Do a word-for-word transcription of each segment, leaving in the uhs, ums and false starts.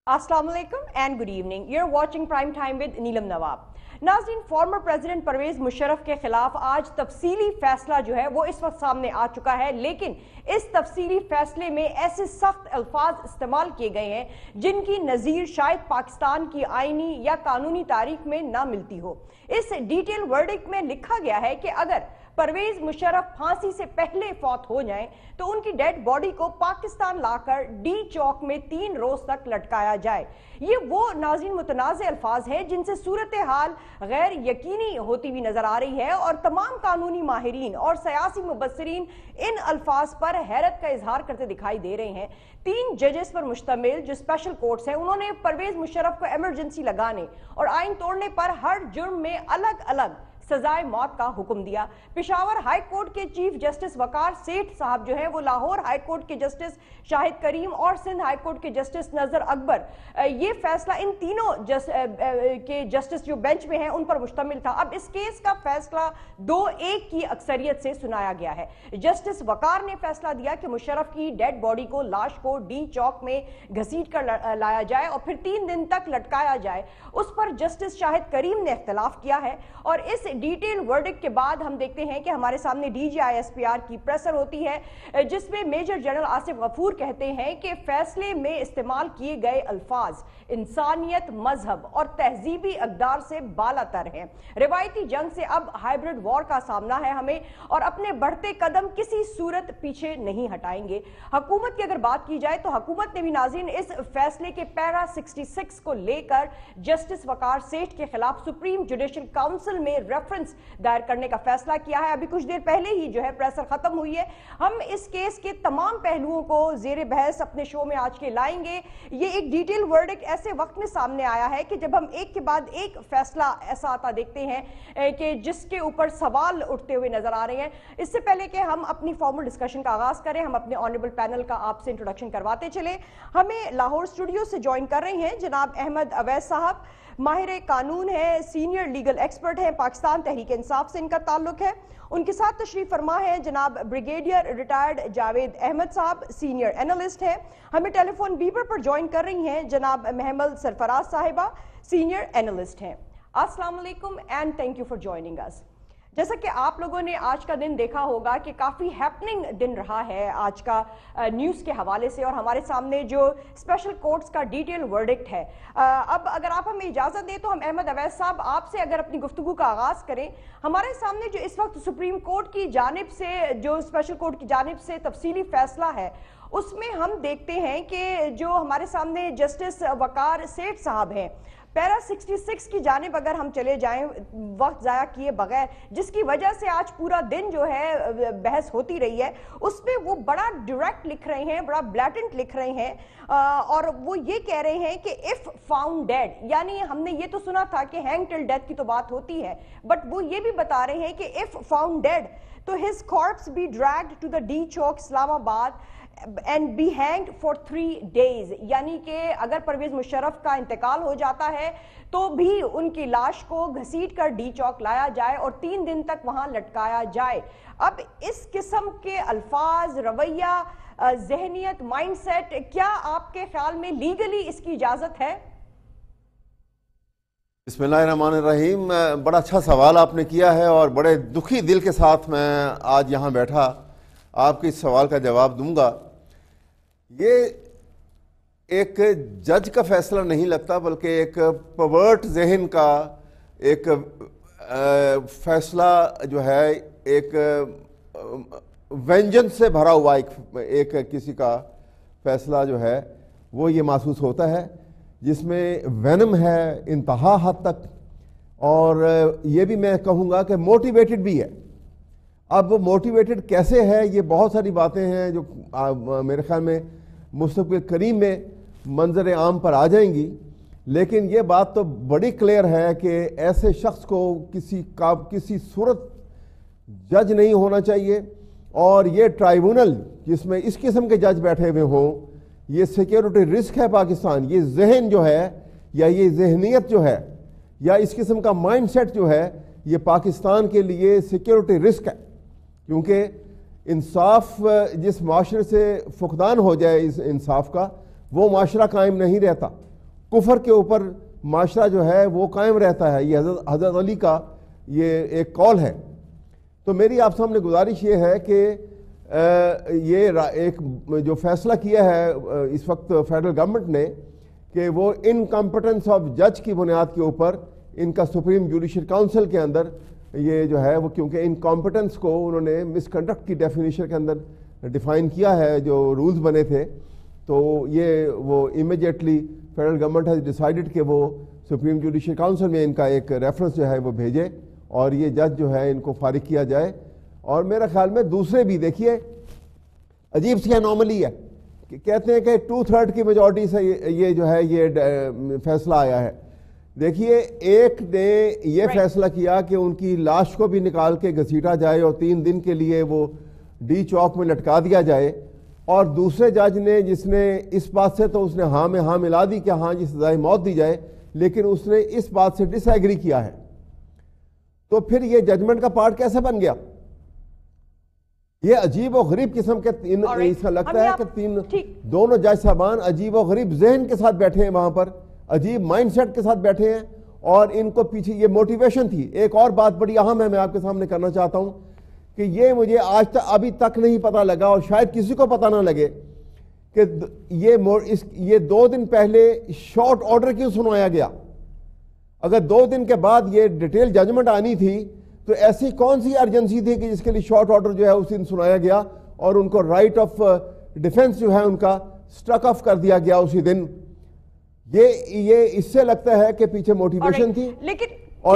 Assalamu alaikum and good evening. You're watching Prime Time with Neelam Nawab. नाज़रीन, former president Pervez Musharraf के खिलाफ आज तफसीली फैसला जो है वो इस वक्त सामने आ चुका है, लेकिन इस तफसीली फैसले में ऐसे सख्त अल्फाज इस्तेमाल किए गए हैं जिनकी नज़ीर शायद पाकिस्तान की आईनी या कानूनी तारीख में ना मिलती हो। इस डिटेल वर्डिक्ट में लिखा गया है कि अगर परवेज मुशर्रफ फांसी से पहले फौत हो जाएं तो उनकी डेड बॉडी को पाकिस्तान लाकर डी चौक में तीन रोज तक लटकाया जाए। ये वो नाज़रीन मुतनाज़े अल्फाज है जिनसे सूरत हाल गैर यकीनी होती हुई नजर आ रही है और तमाम कानूनी माहिरीन और सियासी मुबस्सिरीन इन अल्फाज पर हैरत का इजहार करते दिखाई दे रहे हैं। तीन जजेस पर मुश्तमिल जो स्पेशल कोर्ट्स हैं, उन्होंने परवेज मुशर्रफ को इमरजेंसी लगाने और आइन तोड़ने पर हर जुर्म में अलग अलग सजाए मौत का हुक्म दिया। पेशावर हाई कोर्ट के चीफ जस्टिस वकार सेठ साहब जो हैं वो लाहौर हाई कोर्ट के जस्टिस शाहिद करीम और सिंध हाई कोर्ट के जस्टिस नजर अकबर, ये फैसला इन तीनों जस, के जस्टिस जो बेंच में हैं उन पर मुश्तमिल था। अब इस केस का फैसला दो एक की अक्सरियत से सुनाया गया है। जस्टिस वकार ने फैसला दिया कि मुशर्रफ की डेड बॉडी को लाश को डी चौक में घसीट कर लाया जाए और फिर तीन दिन तक लटकाया जाए। उस पर जस्टिस शाहिद करीम ने इख्तलाफ किया है और इस डिटेल वर्डिक्ट के बाद हम देखते हैं कि हमारे सामने डीजीआईएसपीआर की प्रेसर होती है जिसमें मेजर जनरल आसिफ गफूर कहते हैं कि फैसले में इस्तेमाल किए गए अल्फाज इंसानियत, मजहब और तहजीबी अकदार से बालातर हैं। रिवायती जंग से अब हाइब्रिड वॉर का सामना है हमें और अपने बढ़ते कदम किसी सूरत पीछे नहीं हटाएंगे। हुकूमत की अगर बात की जाए तो हुकूमत ने भी नाज़रीन इस फैसले के पैरा छियासठ को लेकर जस्टिस वकार सेठ के खिलाफ सुप्रीम जुडिशल काउंसिल में रेफरेंस दायर करने का फैसला किया है। अभी कुछ देर पहले ही जो है प्रेसर खत्म हुई है। हम इस केस के तमाम पहलुओं को जेर बहस अपने शो में आज के लाएंगे। ये एक डिटेल वर्डिक्ट ऐसे वक्त में सामने आया है कि जब हम एक के बाद एक फैसला ऐसा आता देखते हैं कि जिसके ऊपर सवाल उठते हुए नजर आ रहे हैं। इससे पहले कि हम अपनी फॉर्मल डिस्कशन का आगाज करें, हम अपने ऑनरेबल पैनल का आपसे इंट्रोडक्शन करवाते चले। हमें लाहौर स्टूडियो से ज्वाइन कर रहे हैं जनाब अहमद अवैस साहब, माहिर कानून है, सीनियर लीगल एक्सपर्ट हैं, पाकिस्तान तहरीक इंसाफ से इनका ताल्लुक है। उनके साथ तशरीफ फरमा है जनाब ब्रिगेडियर रिटायर्ड जावेद अहमद साहब, सीनियर एनालिस्ट हैं। हमें टेलीफोन बीपर पर ज्वाइन कर रही हैं जनाब महमल सरफराज साहिबा, सीनियर एनालिस्ट हैं। अस्सलाम वालेकुम and thank you for joining us. जैसा कि आप लोगों ने आज का दिन देखा होगा कि काफ़ी हैपनिंग दिन रहा है आज का न्यूज़ के हवाले से और हमारे सामने जो स्पेशल कोर्ट्स का डिटेल वर्डिक्ट है। अब अगर आप हमें इजाज़त दें तो हम अहमद अवैस साहब आपसे अगर अपनी गुफ्तगू का आगाज़ करें। हमारे सामने जो इस वक्त सुप्रीम कोर्ट की जानिब से, जो स्पेशल कोर्ट की जानिब से तफसीली फैसला है, उसमें हम देखते हैं कि जो हमारे सामने जस्टिस वकार सेठ साहब हैं, पैरा छियासठ की जानिब अगर हम चले जाएं वक्त ज़ाया किए बगैर, जिसकी वजह से आज पूरा दिन जो है बहस होती रही है, उसमें वो बड़ा डायरेक्ट लिख रहे हैं, बड़ा ब्लैटेंट लिख रहे हैं और वो ये कह रहे हैं कि इफ़ फाउंड डेड, यानी हमने ये तो सुना था कि हैंग टिल डेथ की तो बात होती है, बट वो ये भी बता रहे हैं कि इफ़ फाउंड डेड तो his corpse be dragged to the D Chowk Islamabad and be hanged for three days, यानी कि अगर परवेज मुशर्रफ का इंतकाल हो जाता है तो भी उनकी लाश को घसीट कर डी चौक लाया जाए और तीन दिन तक वहां लटकाया जाए। अब इस किस्म के अल्फाज, रवैया, जहनियत, माइंडसेट, क्या आपके ख्याल में लीगली इसकी इजाजत है? बिस्मिल्लाहिर्रहमानिर्रहीम, बड़ा अच्छा सवाल आपने किया है और बड़े दुखी दिल के साथ मैं आज यहाँ बैठा आपके इस सवाल का जवाब दूंगा। ये एक जज का फैसला नहीं लगता बल्कि एक परवर्ट जहन का एक फैसला जो है, एक वेंजेंस से भरा हुआ एक, एक किसी का फैसला जो है वो ये महसूस होता है जिसमें वेनम है इंतहा हद तक, और ये भी मैं कहूँगा कि मोटिवेटेड भी है। अब वो मोटिवेटेड कैसे है, ये बहुत सारी बातें हैं जो आ, मेरे ख्याल में मुस्तक़बिल करीब में मंजर आम पर आ जाएंगी, लेकिन ये बात तो बड़ी क्लियर है कि ऐसे शख्स को किसी का किसी सूरत जज नहीं होना चाहिए और ये ट्राइब्यूनल जिसमें इस किस्म के जज बैठे हुए हों, ये सिक्योरिटी रिस्क है पाकिस्तान। ये जहन जो है या ये जहनीत जो है या इस किस्म का माइंडसेट जो है, ये पाकिस्तान के लिए सिक्योरिटी रिस्क है, क्योंकि इंसाफ जिस माशरे से फुकदान हो जाए इस इंसाफ का, वो माशरा कायम नहीं रहता। کفر کے اوپر معاشرہ جو ہے وہ قائم رہتا ہے. یہ حضرت حضرت علی کا یہ ایک قول ہے. تو میری آپ سامنے گزارش یہ ہے کہ یہ ایک جو فیصلہ کیا ہے اس وقت فیڈرل گورنمنٹ نے کہ وہ انکمپٹنس آف جج کی بنیاد کے اوپر ان کا سپریم جوڈیشل کاؤنسل کے اندر یہ جو ہے وہ, کیونکہ انکمپٹنس کو انہوں نے مس کنڈکٹ کی ڈیفینیشن کے اندر ڈیفائن کیا ہے جو رولز بنے تھے, تو یہ وہ immediately federal government has decided کہ وہ سپریم جوڈیشل کاؤنسل میں ان کا ایک ریفرنس جو ہے وہ بھیجے اور یہ جج جو ہے ان کو فارغ کیا جائے. اور میرا خیال میں دوسرے بھی دیکھیے عجیب سی انوملی ہے کہ کہتے ہیں کہ ٹو تھرڈ کی میجورٹی سے یہ جو ہے یہ فیصلہ آیا ہے. دیکھیے ایک نے یہ فیصلہ کیا کہ ان کی لاش کو بھی نکال کے گھسیٹا جائے اور تین دن کے لیے وہ ڈی چوک میں لٹکا دیا جائے, اور دوسرے جج نے جس نے اس بات سے تو اس نے ہاں میں ہاں ملا دی کہ ہاں جی سزائے موت دی جائے, لیکن اس نے اس بات سے ڈس ایگری کیا ہے. تو پھر یہ ججمنٹ کا پارٹ کیسے بن گیا؟ یہ عجیب و غریب قسم کے تین, اس کا لگتا ہے کہ تین دونوں جج صاحبان عجیب و غریب ذہن کے ساتھ بیٹھے ہیں وہاں پر, عجیب مائنڈ سیٹ کے ساتھ بیٹھے ہیں, اور ان کو پیچھے یہ موٹیویشن تھی. ایک اور بات بڑی اہم ہے میں آپ کے سامنے کرنا چاہتا ہوں کہ یہ مجھے آج تک ابھی تک نہیں پتہ لگا اور شاید کسی کو پتہ نہ لگے کہ یہ دو دن پہلے شارٹ آرڈر کیوں سنوایا گیا. اگر دو دن کے بعد یہ ڈیٹیل ججمنٹ آنی تھی تو ایسی کون سی ایرجنسی تھی کہ جس کے لیے شارٹ آرڈر جو ہے اس دن سنایا گیا اور ان کو رائٹ آف ڈیفنس جو ہے ان کا سٹرک آف کر دیا گیا اسی دن. یہ یہ اس سے لگتا ہے کہ پیچھے موٹیویشن تھی, لیکن اور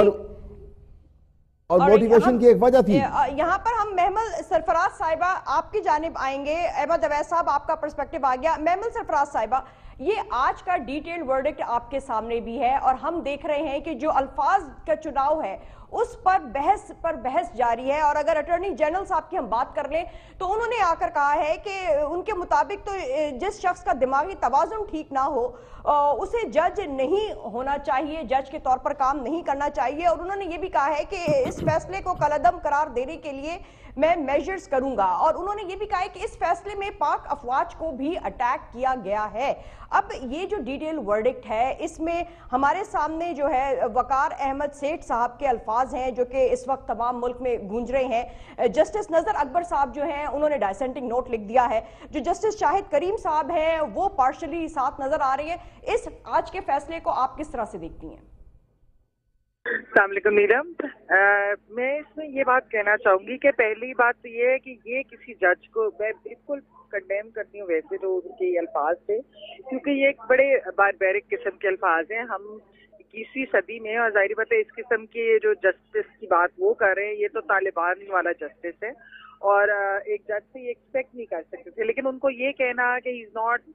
اور موٹیویشن کی ایک وجہ تھی. یہاں پر ہم محمل سرفراز صاحبہ آپ کی جانب آئیں گے. احمد اویس صاحب آپ کا پرسپیکٹیو آ گیا. محمل سرفراز صاحبہ, یہ آج کا ڈیٹیل ورڈکٹ آپ کے سامنے بھی ہے اور ہم دیکھ رہے ہیں کہ جو الفاظ کا چناؤ ہے اس پر بحث پر بحث جاری ہے. اور اگر اٹارنی جنرل صاحب کی ہم بات کر لیں تو انہوں نے آ کر کہا ہے کہ ان کے مطابق تو جس شخص کا دماغی توازن ٹھیک نہ ہو اسے جج نہیں ہونا چاہیے, جج کے طور پر کام نہیں کرنا چاہیے. اور انہوں نے یہ بھی کہا ہے کہ اس فیصلے کو کالعدم قرار دینے کے لیے میں میجرز کروں گا. اور انہوں نے یہ بھی کہا ہے کہ اس فیصلے میں پاک افواج کو بھی اٹیک کیا گیا ہے. اب یہ جو ڈیٹیل ورڈکٹ ہے اس میں ہمارے سامنے جو ہے وقار احمد سیٹھ صاحب کے الفاظ ہیں جو کہ اس وقت تمام ملک میں گونج رہے ہیں. جسٹس نظر اکبر صاحب جو ہیں انہوں نے ڈائسنٹنگ نوٹ لکھ دیا ہے. جو جسٹس شاہد کریم صاحب ہیں وہ پارشلی ساتھ نظر آ رہی ہیں. اس آج کے فیصلے کو آپ کس طرح سے دیکھتی ہیں؟ السلام علیکم نیلم. میں اس میں یہ بات کہنا چاہوں گی کہ پہلی بات تو یہ ہے کہ یہ کسی جج کو میں بالکل کنڈیم کرتی ہوں ویسے تو ان کے الفاظ سے, کیونکہ یہ ایک بڑے باربیرک قسم کے الفاظ ہیں. ہم اکیسویں صدی میں, اور ظاہری بات ہے اس قسم کے جو جسٹس کی بات وہ کر رہے ہیں یہ تو طالبان والا جسٹس ہے اور ایک جج سے یہ ایکسپیکٹ نہیں کر سکتے تھے. لیکن ان کو یہ کہنا کہ he is not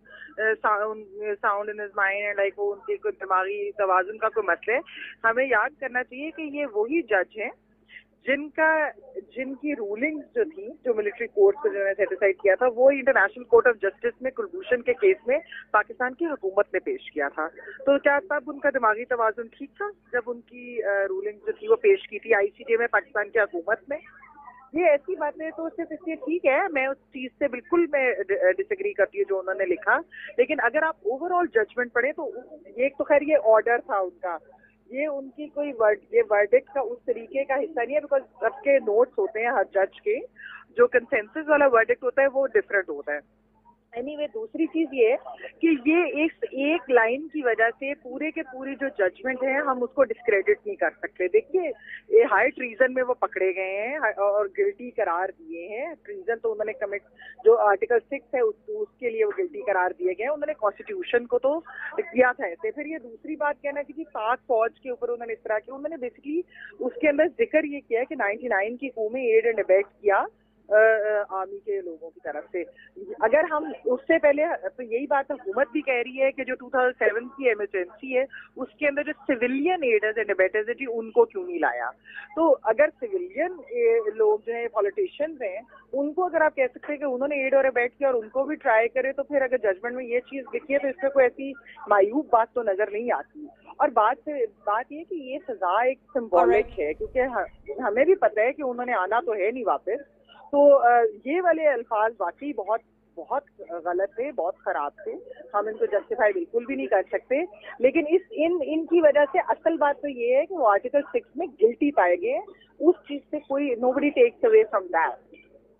sound in his mind, like وہ ان کے کوئی دماغی توازن کا کوئی مسئلہ ہے. ہمیں یاد کرنا چاہیے کہ یہ وہی جج ہیں جن کا جن کی رولنگز جو تھی جو ملٹری کورٹ کو جو نے سیٹیسفائی کیا تھا وہ انٹرنیشنل کورٹ آف جسٹس میں کلبھوشن کے کیس میں پاکستان کی حکومت نے پیش کیا تھا. تو کیا تب ان کا دماغی توازن ٹھیک تھا جب ان کی رولنگ جو تھی وہ پیش کی تھی آئی سی جے میں پاکستان کی حکومت میں؟ یہ ایسی باتیں تو صرف اس لیے ٹھیک ہے, میں اس چیز سے بالکل میں ڈس ایگری کرتی ہوں جو انہوں نے لکھا. لیکن اگر آپ اوور آل ججمنٹ پڑھیں تو ایک تو خیر یہ آرڈر تھا ان کا, یہ ان کی کوئی ورڈ یہ ورڈکٹ کا اس طریقے کا حصہ نہیں ہے, بیکاز سب کے نوٹس ہوتے ہیں ہر جج کے. جو کنسنسس والا ورڈکٹ ہوتا ہے وہ ڈفرینٹ ہوتا ہے. اینی وے دوسری چیز یہ ہے کہ یہ ایک ایک لائن کی وجہ سے پورے کے پوری جو ججمنٹ ہے ہم اس کو ڈسکریڈٹ نہیں کر سکتے. دیکھیے یہ ہائی ٹریزن میں وہ پکڑے گئے ہیں اور گلٹی قرار دیے ہیں. ٹریزن تو انہوں نے کمٹ جو آرٹیکل سکس ہے اس, اس کے لیے وہ گلٹی قرار دیے گئے. انہوں نے کانسٹیٹیوشن کو تو کیا تھا ایسے. پھر یہ دوسری بات کہنا کہ پاک فوج کے اوپر انہوں نے اس طرح کی انہوں نے بیسکلی اس کے اندر ذکر یہ کیا کہ نائنٹی نائن کی قومی ایڈ اینڈ ابیٹ کیا آرمی کے لوگوں کی طرف سے. اگر ہم اس سے پہلے تو یہی بات حکومت بھی کہہ رہی ہے کہ جو ٹو تھاؤزینڈ سیون کی ایمرجنسی ہے اس کے اندر جو سویلین ایڈرز اینڈ ابیٹرز ہیں ان کو کیوں نہیں لایا. تو اگر سویلین لوگ جو ہیں پالیٹیشینز ہیں ان کو اگر آپ کہہ سکتے ہیں کہ انہوں نے ایڈ اور ابیٹ کیا اور ان کو بھی ٹرائی کرے, تو پھر اگر ججمنٹ میں یہ چیز لکھی ہے تو اس میں کوئی ایسی معیوب بات تو نظر نہیں آتی. اور بات بات یہ کہ یہ سزا ایک سمبولک ہے کیونکہ ہمیں بھی پتہ ہے کہ انہوں نے آنا تو ہے نہیں واپس. تو یہ والے الفاظ واقعی بہت بہت غلط تھے, بہت خراب تھے, ہم ان کو جسٹیفائی بالکل بھی نہیں کر سکتے. لیکن اس ان ان کی وجہ سے اصل بات تو یہ ہے کہ وہ آرٹیکل سکس میں گلٹی پائے گئے, اس چیز سے کوئی nobody takes away from that.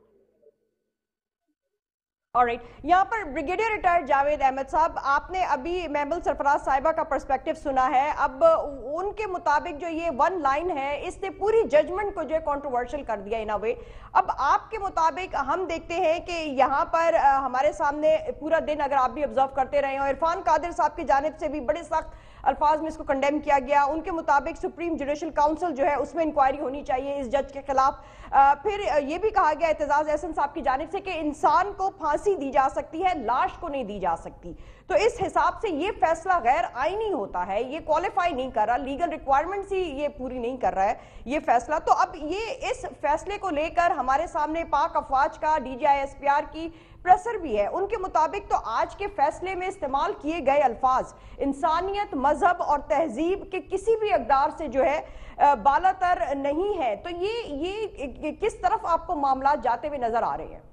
Alright, یہاں پر بریگیڈیئر ریٹائرڈ جاوید احمد صاحب, آپ نے ابھی محمل سرفراز صاحبہ کا پرسپیکٹیو سنا ہے. اب ان کے مطابق جو یہ ون لائن ہے اس نے پوری ججمنٹ کو جو ہے کنٹروورشل کر دیا ان اے وے. اب آپ کے مطابق ہم دیکھتے ہیں کہ یہاں پر ہمارے سامنے پورا دن اگر آپ بھی آبزرو کرتے رہے ہیں, عرفان قادر صاحب کی جانب سے بھی بڑے سخت الفاظ میں اس کو کنڈیم کیا گیا. ان کے مطابق سپریم جوڈیشل کاؤنسل جو ہے اس میں انکوائری ہونی چاہیے اس جج کے خلاف. پھر یہ بھی کہا گیا اعتزاز احسن صاحب کی جانب سے کہ انسان کو پھانسی دی جا سکتی ہے, لاش کو نہیں دی جا سکتی. تو اس حساب سے یہ فیصلہ غیر آئینی ہوتا ہے, یہ کوالیفائی نہیں کر رہا, لیگل ریکوائرمنٹس ہی یہ پوری نہیں کر رہا ہے یہ فیصلہ. تو اب یہ اس فیصلے کو لے کر ہمارے سامنے پاک افواج کا D G I S P R کی پریسر بھی ہے. ان کے مطابق تو آج کے فیصلے میں استعمال کیے گئے الفاظ انسانیت, مذہب اور تہذیب کے کسی بھی اقدار سے جو ہے بالا تر نہیں ہے. تو یہ یہ کس طرف آپ کو معاملات جاتے ہوئے نظر آ رہے ہیں؟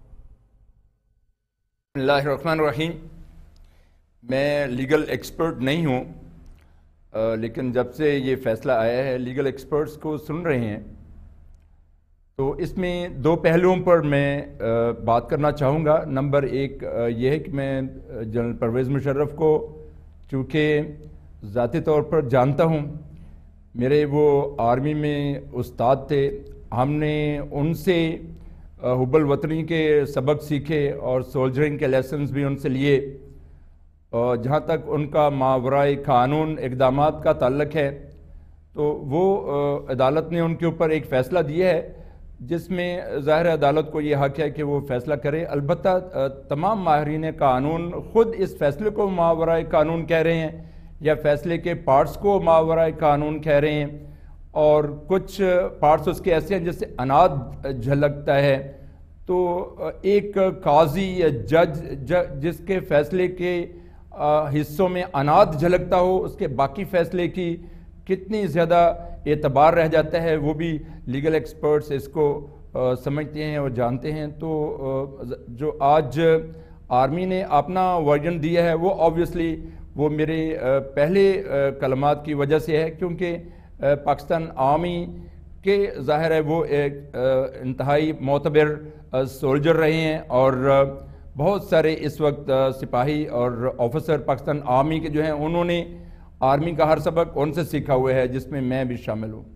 بسم اللہ الرحمن الرحیم. میں لیگل ایکسپرٹ نہیں ہوں, لیکن جب سے یہ فیصلہ آیا ہے لیگل ایکسپرٹس کو سن رہے ہیں تو اس میں دو پہلوؤں پر میں بات کرنا چاہوں گا. نمبر ایک یہ ہے کہ میں جنرل پرویز مشرف کو چونکہ ذاتی طور پر جانتا ہوں, میرے وہ آرمی میں استاد تھے, ہم نے ان سے حب الوطنی کے سبق سیکھے اور سولجرنگ کے لیسنز بھی ان سے لیے. جہاں تک ان کا ماورائے قانون اقدامات کا تعلق ہے تو وہ عدالت نے ان کے اوپر ایک فیصلہ دیا ہے جس میں ظاہر عدالت کو یہ حق ہے کہ وہ فیصلہ کرے. البتہ تمام ماہرین قانون خود اس فیصلے کو ماورائے قانون کہہ رہے ہیں یا فیصلے کے پارٹس کو ماورائے قانون کہہ رہے ہیں, اور کچھ پارٹس اس کے ایسے ہیں جس سے اناد جھلکتا ہے. تو ایک قاضی یا جج جس کے فیصلے کے حصوں میں اناد جھلکتا ہو, اس کے باقی فیصلے کی کتنی زیادہ اعتبار رہ جاتا ہے وہ بھی لیگل ایکسپرٹس اس کو سمجھتے ہیں اور جانتے ہیں. تو جو آج آرمی نے اپنا ورژن دیا ہے وہ آبویسلی وہ میرے پہلے کلمات کی وجہ سے ہے, کیونکہ پاکستان آرمی کے ظاہر ہے وہ ایک انتہائی معتبر سولجر رہے ہیں, اور بہت سارے اس وقت سپاہی اور آفیسر پاکستان آرمی کے جو ہیں انہوں نے آرمی کا ہر سبق ان سے سیکھا ہوا ہے, جس میں میں بھی شامل ہوں.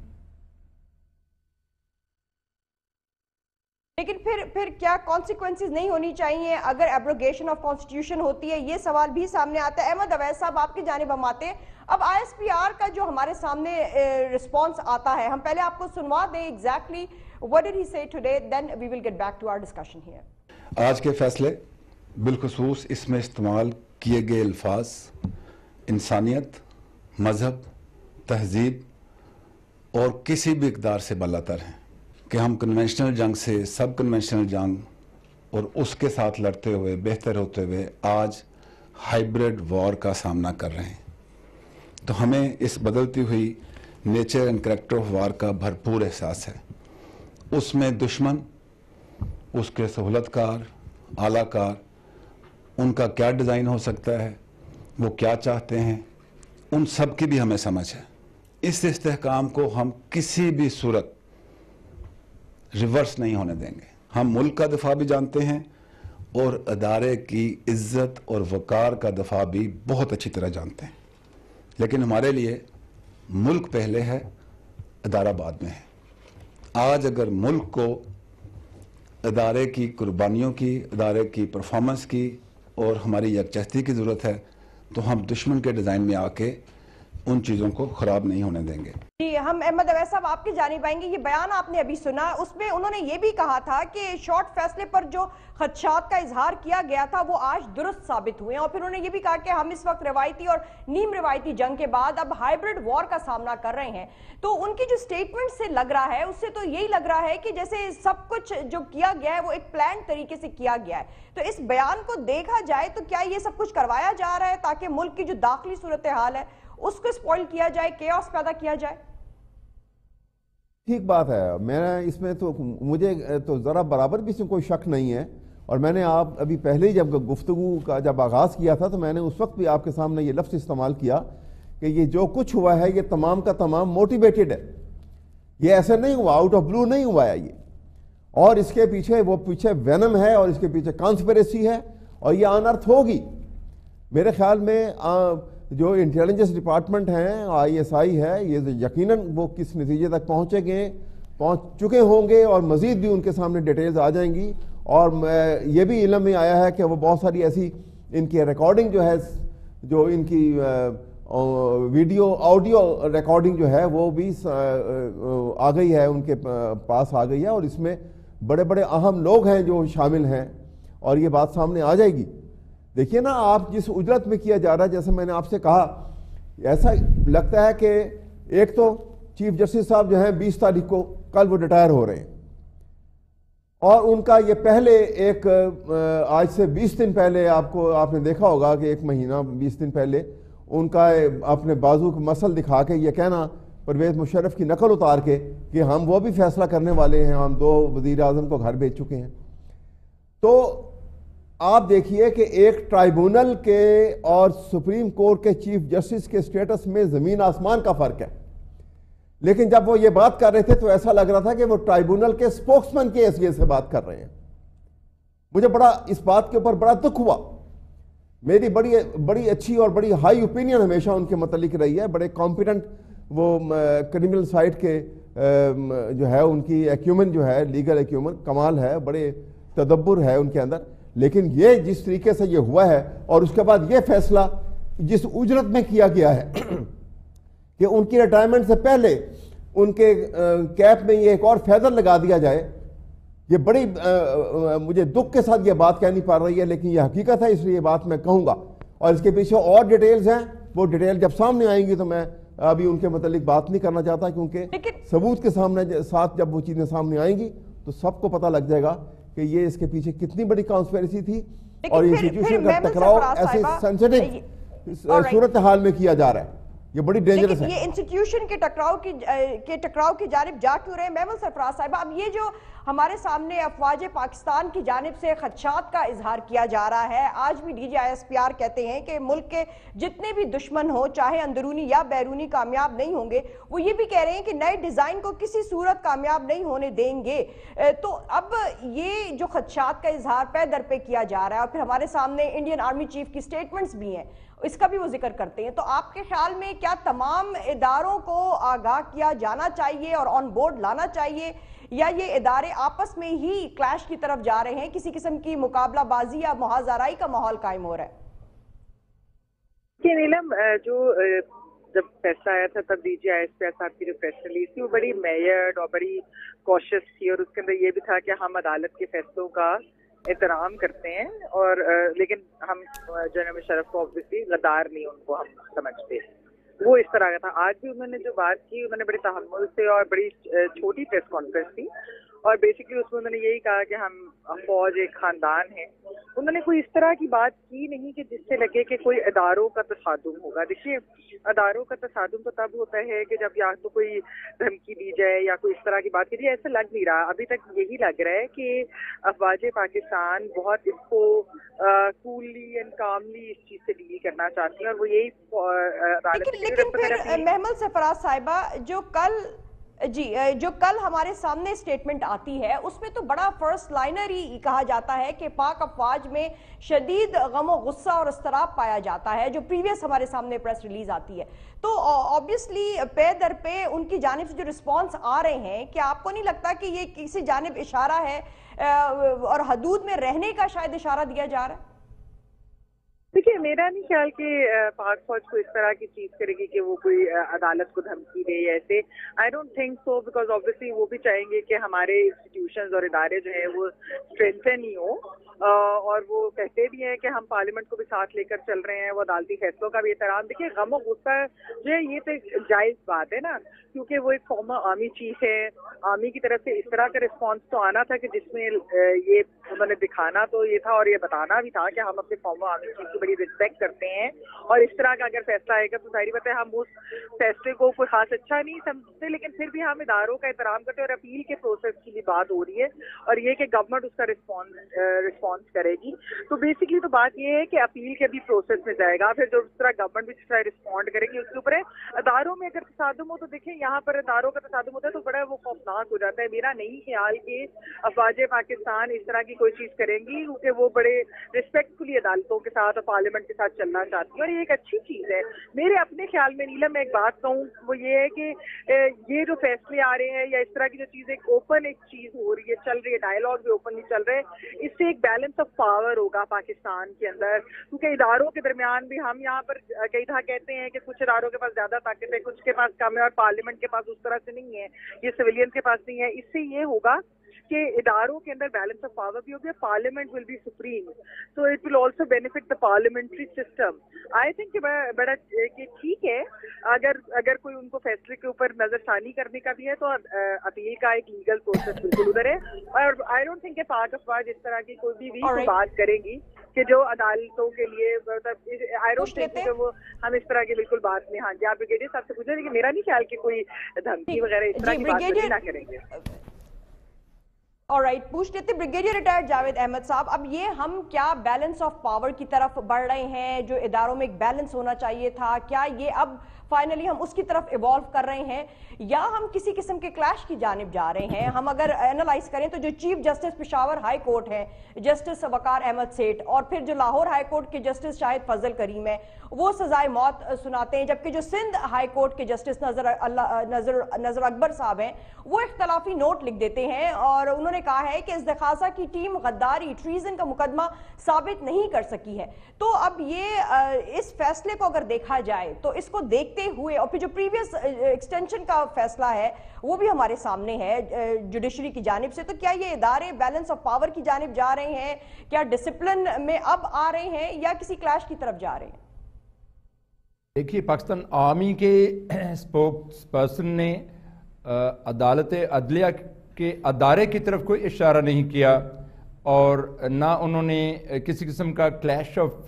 لیکن پھر پھر کیا کانسیکوینسز نہیں ہونی چاہیے اگر ایبروگیشن آف کانسٹیٹیوشن ہوتی ہے؟ یہ سوال بھی سامنے آتا ہے. احمد اویس صاحب, آپ کی جانب ہم آتے ہیں. اب آئی ایس پی آر کا جو ہمارے سامنے رسپانس آتا ہے, ہم پہلے آپ کو سنوا دیں exactly what did he say today, then we will get back to our discussion here. آج کے فیصلے بالخصوص اس میں استعمال کیے گئے الفاظ انسانیت, مذہب, تہذیب اور کسی بھی اقدار سے بالاتر ہیں کہ ہم کنونشنل جنگ سے سب کنونشنل جنگ اور اس کے ساتھ لڑتے ہوئے بہتر ہوتے ہوئے آج ہائیبرڈ وار کا سامنا کر رہے ہیں. تو ہمیں اس بدلتی ہوئی nature and character of war کا بھرپور احساس ہے. اس میں دشمن, اس کے سہولت کار, اعلیٰ کار, ان کا کیا ڈیزائن ہو سکتا ہے, وہ کیا چاہتے ہیں, ان سب کی بھی ہمیں سمجھ ہے. اس استحکام کو ہم کسی بھی صورت ریورس نہیں ہونے دیں گے. ہم ملک کا دفاع بھی جانتے ہیں اور ادارے کی عزت اور وقار کا دفاع بھی بہت اچھی طرح جانتے ہیں, لیکن ہمارے لیے ملک پہلے ہے, ادارہ بعد میں ہے. آج اگر ملک کو ادارے کی قربانیوں کی, ادارے کی پرفارمنس کی اور ہماری یکجہتی کی ضرورت ہے تو ہم دشمن کے ڈیزائن میں آ کے ان چیزوں کو خراب نہیں ہونے دیں گے. جی, ہم احمد اویس صاحب آپ کی جانب آئیں گے. یہ بیان آپ نے ابھی سنا, اس میں انہوں نے یہ بھی کہا تھا کہ شارٹ فیصلے پر جو خدشات کا اظہار کیا گیا تھا وہ آج درست ثابت ہوئے ہیں, اور پھر انہوں نے یہ بھی کہا کہ ہم اس وقت روایتی اور نیم روایتی جنگ کے بعد اب ہائیبرڈ وار کا سامنا کر رہے ہیں. تو ان کی جو سٹیٹمنٹ سے لگ رہا ہے اس سے تو یہی لگ رہا ہے کہ جیسے سب کچھ جو کیا گیا ہے وہ ایک پلان طریقے سے کیا گیا ہے. تو اس بیان کو دیکھا جائے تو کیا یہ سب کچھ کروایا جا رہا ہے تاکہ ملک کی جو داخلی صورتحال ہے اس کو سپوائل کیا جائے, کیوس پیدا کیا جائے؟ ٹھیک بات ہے. میں اس میں تو مجھے تو ذرا برابر بھی اس میں کوئی شک نہیں ہے. اور میں نے آپ ابھی پہلے ہی جب گفتگو کا جب آغاز کیا تھا تو میں نے اس وقت بھی آپ کے سامنے یہ لفظ استعمال کیا کہ یہ جو کچھ ہوا ہے یہ تمام کا تمام موٹیویٹڈ ہے. یہ ایسا نہیں ہوا, آؤٹ آف بلو نہیں ہوا ہے یہ, اور اس کے پیچھے وہ پیچھے وینم ہے اور اس کے پیچھے کانسپریسی ہے اور یہ انرتھ ہوگی. میرے خیال میں جو انٹیلیجنس ڈپارٹمنٹ ہیں, آئی ایس آئی ہے, یہ یقیناً وہ کس نتیجے تک پہنچے گئے پہنچ چکے ہوں گے اور مزید بھی ان کے سامنے ڈیٹیلز آ جائیں گی. اور یہ بھی علم میں آیا ہے کہ وہ بہت ساری ایسی ان کی ریکارڈنگ جو ہے, جو ان کی ویڈیو آڈیو ریکارڈنگ جو ہے وہ بھی آ گئی ہے, ان کے پاس آ گئی ہے, اور اس میں بڑے بڑے اہم لوگ ہیں جو شامل ہیں اور یہ بات سامنے آ جائے گی. دیکھیے نا, آپ جس اجرت میں کیا جا رہا ہے, جیسے میں نے آپ سے کہا, ایسا لگتا ہے کہ ایک تو چیف جسٹس صاحب جو ہیں بیس تاریخ کو کل وہ ریٹائر ہو رہے ہیں, اور ان کا یہ پہلے ایک آج سے بیس دن پہلے آپ کو آپ نے دیکھا ہوگا کہ ایک مہینہ بیس دن پہلے ان کا اپنے بازو کو مسل دکھا کے یہ کہنا پرویز مشرف کی نقل اتار کے کہ ہم وہ بھی فیصلہ کرنے والے ہیں, ہم دو وزیر اعظم کو گھر بھیج چکے ہیں. تو آپ دیکھیے کہ ایک ٹرائیبونل کے اور سپریم کورٹ کے چیف جسٹس کے سٹیٹس میں زمین آسمان کا فرق ہے. لیکن جب وہ یہ بات کر رہے تھے تو ایسا لگ رہا تھا کہ وہ ٹرائیبونل کے سپوکسمین کے حیثیت سے بات کر رہے ہیں. مجھے بڑا اس بات کے اوپر بڑا دکھ ہوا. میری بڑی بڑی اچھی اور بڑی ہائی اوپینین ہمیشہ ان کے متعلق رہی ہے. بڑے کمپیٹنٹ وہ کرمنل سائٹ کے جو ہے ان کی ایکیومن جو ہے, لیگل ایکیومن کمال ہے, بڑے تدبر ہے ان کے اندر. لیکن یہ جس طریقے سے یہ ہوا ہے اور اس کے بعد یہ فیصلہ جس اجرت میں کیا گیا ہے کہ ان کی ریٹائرمنٹ سے پہلے ان کے کیپ میں یہ ایک اور فیدر لگا دیا جائے, یہ بڑی مجھے دکھ کے ساتھ یہ بات کہنی پڑ رہی ہے, لیکن یہ حقیقت ہے, اس لیے یہ بات میں کہوں گا. اور اس کے پیچھے اور ڈیٹیلز ہیں, وہ ڈیٹیل جب سامنے آئیں گی تو میں ابھی ان کے متعلق بات نہیں کرنا چاہتا, کیونکہ ثبوت کے سامنے ساتھ جب وہ چیزیں سامنے آئیں گی تو سب کو پتہ لگ جائے گا کہ یہ اس کے پیچھے کتنی بڑی کانسپیریسی تھی اور انسٹیٹیوشن کا ٹکراؤ ایسے سینسیٹیو صورتحال میں کیا جا رہا ہے. یہ بڑی ڈینجرس ہے. یہ انسٹیٹیوشن کے ٹکراؤ کی کے ٹکراؤ کی جانب جا کیوں رہے ہیں محمد سرفراز صاحبہ؟ اب یہ جو ہمارے سامنے افواج پاکستان کی جانب سے خدشات کا اظہار کیا جا رہا ہے, آج بھی D G I S P R کہتے ہیں کہ ملک کے جتنے بھی دشمن ہوں, چاہے اندرونی یا بیرونی, کامیاب نہیں ہوں گے. وہ یہ بھی کہہ رہے ہیں کہ نئے ڈیزائن کو کسی صورت کامیاب نہیں ہونے دیں گے. تو اب یہ جو خدشات کا اظہار پے در پہ کیا جا رہا ہے, اور پھر ہمارے سامنے انڈین آرمی چیف کی سٹیٹمنٹس بھی ہیں, اس کا بھی وہ ذکر کرتے ہیں, تو آپ کے خیال میں کیا تمام اداروں کو آگاہ کیا جانا چاہیے اور آن بورڈ لانا چاہیے, یا یہ ادارے آپس میں ہی کلیش کی طرف جا رہے ہیں, کسی قسم کی مقابلہ بازی یا محاذرائی کا ماحول قائم ہو رہا ہے؟ کہ نیلم, جو جب فیصلہ آیا تھا تب D G I S P R صاحب کی جو پریس ریلیز تھی وہ بڑی میئرڈ اور بڑی کوشش تھی, اور اس کے اندر یہ بھی تھا کہ ہم عدالت کے فیصلوں کا احترام کرتے ہیں, اور لیکن ہم جنرل مشرف کو obviously غدار نہیں ان کو ہم سمجھتے, وہ اس طرح کا تھا. آج بھی انہوں نے جو بات کی انہوں نے بڑے تحمل سے, اور بڑی چھوٹی پریس کانفرنس تھی, اور بیسکلی اس میں انہوں نے یہی کہا کہ ہم فوج ایک خاندان ہیں. انہوں نے کوئی اس طرح کی بات کی نہیں کہ جس سے لگے کہ کوئی اداروں کا تصادم ہوگا. دیکھیے, اداروں کا تصادم تو تب ہوتا ہے کہ جب یا تو کوئی دھمکی دی جائے یا کوئی اس طرح کی بات کی جائے. ایسا لگ نہیں رہا, ابھی تک یہی لگ رہا ہے کہ افواج پاکستان بہت اس کو کوللی اینڈ کاملی اس چیز سے ڈیل کرنا چاہتی ہیں, اور وہ یہی عدالت. لیکن پھر محمد سرفراز صاحبہ, جو کل جی جو کل ہمارے سامنے سٹیٹمنٹ آتی ہے اس میں تو بڑا فرسٹ لائنر ہی کہا جاتا ہے کہ پاک افواج میں شدید غم و غصہ اور اضطراب پایا جاتا ہے, جو پریویس ہمارے سامنے پریس ریلیز آتی ہے. تو آبویسلی پے در پہ ان کی جانب سے جو رسپانس آ رہے ہیں, کیا آپ کو نہیں لگتا کہ یہ کسی جانب اشارہ ہے اور حدود میں رہنے کا شاید اشارہ دیا جا رہا ہے؟ دیکھیے, میرا نہیں خیال کہ پاک فوج کو اس طرح کی چیز کرے گی کہ وہ کوئی عدالت کو دھمکی دے یا ایسے. I don't think so, because obviously وہ بھی چاہیں گے کہ ہمارے انسٹیٹیوشنز اور ادارے جو ہیں وہ اسٹرینتھن ہی ہوں, اور وہ کہتے بھی ہیں کہ ہم پارلیمنٹ کو بھی ساتھ لے کر چل رہے ہیں, وہ عدالتی فیصلوں کا بھی احترام. دیکھیے, غم و غصہ جو ہے یہ تو جائز بات ہے نا, کیونکہ وہ ایک فارمر آرمی چیف ہے. آرمی کی طرف سے اس طرح کا رسپانس تو آنا تھا کہ جس میں یہ انہوں نے دکھانا تو یہ تھا اور یہ بتانا بھی تھا کہ ہم اپنے فارمر آرمی چیف کو बड़ी रिस्पेक्ट करते हैं, और इस तरह का अगर फैसला आएगा तो जाहिर बात है हम उस फैसले को कोई खास अच्छा नहीं समझते, लेकिन फिर भी हम इदारों का एहतराम करते हैं और अपील के प्रोसेस की भी बात हो रही है और ये कि गवर्नमेंट उसका रिस्पॉन्स रिस्पॉन्स करेगी। तो बेसिकली तो बात ये है कि अपील के भी प्रोसेस में जाएगा, फिर जो जिस तरह गवर्नमेंट भी जिस तरह रिस्पॉन्ड करेगी उसके ऊपर है। अदारों में अगर तसादुम हो तो देखें यहाँ पर अदारों का तसादुम होता है तो बड़ा वो खौफनाक हो जाता है। मेरा नहीं ख्याल कि अफवाज पाकिस्तान इस तरह की कोई चीज़ करेंगी, क्योंकि वो बड़े रिस्पेक्टफुली अदालतों के साथ और पार्लियामेंट के साथ चलना चाहती है और ये एक अच्छी चीज़ है। मेरे अपने ख्याल में नीलम मैं एक बात कहूँ वो ये है कि ये जो फैसले आ रहे हैं या इस तरह की जो चीज़ एक ओपन एक चीज़ हो रही है, चल रही है, डायलॉग भी ओपनली चल रहा है, इससे एक बैलेंस ऑफ पावर होगा पाकिस्तान के अंदर, क्योंकि इदारों के दरमियान भी हम यहाँ पर कई दफा कहते हैं कि कुछ इदारों के पास ज्यादा ताकत है, कुछ के पास कम है, और पार्लियामेंट के पास उस तरह से नहीं है, ये सिविलियन के पास नहीं है। इससे ये होगा कि इदारों के अंदर बैलेंस ऑफ पावर भी होगी, parliament will be supreme, so it will also benefit the parliamentary system. I think बड़ा कि ठीक है अगर अगर कोई उनको फैसले के ऊपर नजरसानी करने का भी है तो अपील का एक लीगल प्रोसेस बिल्कुल उधर है, और आई डोंट थिंक पाक अफवाज इस तरह की कोई भी भी कोई बात करेंगी कि जो अदालतों के लिए मतलब आई डोंट थिंक कि वो हम इस तरह की बिल्कुल बात नहीं। हाँ जी, आप ब्रिगेडियर साहब से पूछे, लेकिन मेरा नहीं ख्याल कि कोई धमकी वगैरह इस तरह की बात ना करेंगे। ऑलराइट, पूछ लेते ब्रिगेडियर रिटायर्ड जावेद अहमद साहब, अब ये हम क्या बैलेंस ऑफ पावर की तरफ बढ़ रहे हैं, जो इदारों में एक बैलेंस होना चाहिए था, क्या ये अब फाइनली हम उसकी तरफ इवॉल्व कर रहे हैं या हम किसी किस्म के क्लैश की जानिब जा रहे हैं? हम अगर एनालाइज करें तो जो chief justice Peshawar high court है जस्टिस वकार अहमद सेठ और फिर जो लाहौर हाई कोर्ट के जस्टिस शाहिद फजल करीम है वो सजाए मौत सुनाते हैं, जबकि जो सिंध हाई कोर्ट के जस्टिस नजर नजर नजर अकबर साहब हैं वो इख्तलाफी नोट लिख देते हैं और उन्होंने कहा है कि इज़्दिखासा की टीम गद्दारी ट्रीजन का मुकदमा साबित नहीं कर सकी है। तो अब ये इस फैसले को अगर देखा जाए तो इसको देखते हुए और फिर जो प्रीवियस एक्सटेंशन का फैसला है वो भी हमारे सामने है जुडिशरी की जानिब से, तो क्या ये इदारे बैलेंस ऑफ पावर की जानिब जा रहे हैं, क्या डिसिप्लिन में अब आ रहे हैं या किसी क्लैश की तरफ जा रहे हैं? देखिए, पाकिस्तान आर्मी के स्पोक्स पर्सन ने अदालत अदलिया के अदारे की तरफ कोई इशारा नहीं किया और ना उन्होंने किसी किस्म का क्लैश ऑफ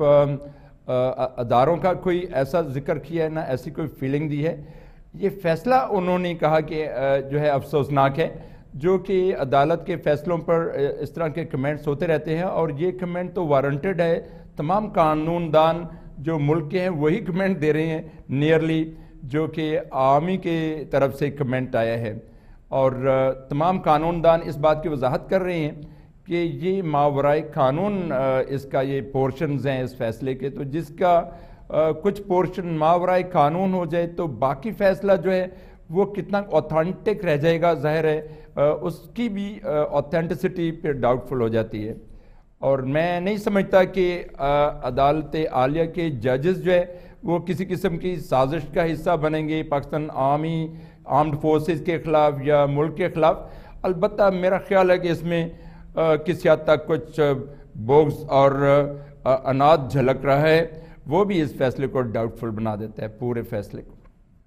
अदारों का कोई ऐसा जिक्र किया है, ना ऐसी कोई फीलिंग दी है। ये फैसला उन्होंने कहा कि जो है अफसोसनाक है, जो कि अदालत के फैसलों पर इस तरह के कमेंट्स होते रहते हैं और ये कमेंट तो वारंटेड है। तमाम कानूनदान जो मुल्क के हैं वही कमेंट दे रहे हैं नियरली, जो कि आर्मी के तरफ से कमेंट आया है और तमाम कानूनदान इस बात की वजाहत कर रहे हैं कि ये मावराए कानून इसका ये पोर्शंस हैं इस फैसले के, तो जिसका आ, कुछ पोर्शन मावराए कानून हो जाए तो बाकी फैसला जो है वो कितना ऑथेंटिक रह जाएगा, जाहिर है आ, उसकी भी ऑथेंटिसिटी पे डाउटफुल हो जाती है। और मैं नहीं समझता कि अदालत आलिया के जजेस जो है वो किसी किस्म की साजिश का हिस्सा बनेंगे पाकिस्तान आर्मी आर्म्ड फोर्सेस के ख़िलाफ़ या मुल्क के ख़िलाफ़। अलबत्ता मेरा ख्याल है कि इसमें आ, किसी हद तक कुछ बोग्स और आ, अनाद झलक रहा है, वो भी इस फैसले को डाउटफुल बना देता है पूरे फैसले को।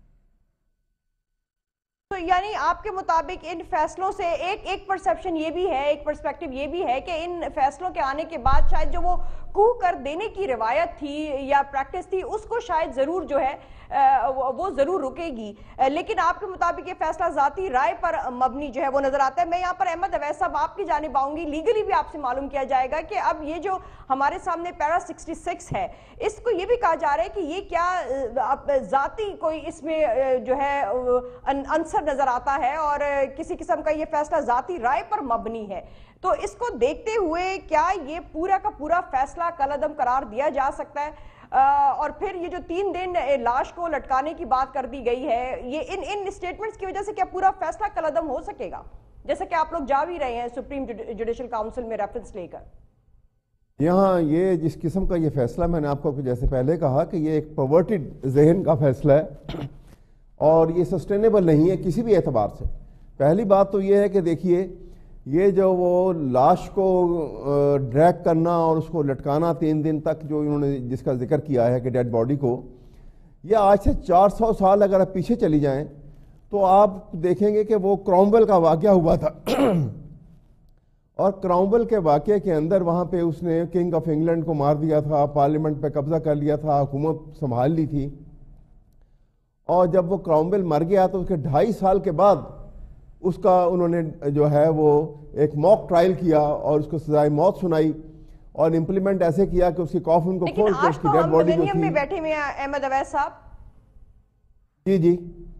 तो यानी आपके मुताबिक इन फैसलों से एक एक परसेप्शन ये भी है, एक पर्सपेक्टिव ये भी है कि इन फैसलों के आने के बाद शायद जो वो कू कर देने की रिवायत थी या प्रैक्टिस थी उसको शायद जरूर जो है वो जरूर रुकेगी, लेकिन आपके मुताबिक ये फैसला जाती राय पर मबनी जो है वो नजर आता है। मैं यहाँ पर अहमद अवैस साहब आपकी जानिब आऊंगी, लीगली भी आपसे मालूम किया जाएगा कि अब ये जो हमारे सामने पैरा सिक्सटी सिक्स है इसको ये भी कहा जा रहा है कि ये क्या जाती कोई इसमें जो है आंसर नजर आता है और किसी किस्म का ये फैसला जाती राय पर मबनी है। तो इसको देखते हुए क्या ये पूरा का पूरा फैसला कलअदम करार दिया जा सकता है? आ, और फिर ये जो तीन दिन लाश को लटकाने की बात कर दी गई है, ये इन इन स्टेटमेंट्स की वजह से क्या पूरा फैसला कलअदम हो सकेगा, जैसे कि आप लोग जा भी रहे हैं सुप्रीम जुडिशल काउंसिल में रेफरेंस लेकर? यहाँ ये जिस किस्म का ये फैसला, मैंने आपको जैसे पहले कहा कि ये एक परवर्टेड जहन का फैसला है और ये सस्टेनेबल नहीं है किसी भी एतबार से। पहली बात तो ये है कि देखिए ये जो वो लाश को ड्रैग करना और उसको लटकाना तीन दिन तक जो इन्होंने जिसका जिक्र किया है कि डेड बॉडी को, ये आज से चार सौ साल अगर आप पीछे चली जाएं तो आप देखेंगे कि वो क्रॉमवेल का वाक़या हुआ था اور کراؤنبل کے واقعے کے اندر وہاں پہ اس نے کنگ آف انگلینڈ کو مار دیا تھا, پارلیمنٹ پہ قبضہ کر لیا تھا, حکومت سنبھال لی تھی, اور جب وہ کراؤنبل مر گیا تو اس کے ڈھائی سال کے بعد اس کا انہوں نے جو ہے وہ ایک موک ٹرائل کیا اور اس کو سزائے موت سنائی اور امپلیمنٹ ایسے کیا کہ اس کی کافن کو کھول کے اس کی ڈیڈ باڈی جو تھی. میں بیٹھے ہوئے ہیں احمد اویس صاحب. جی جی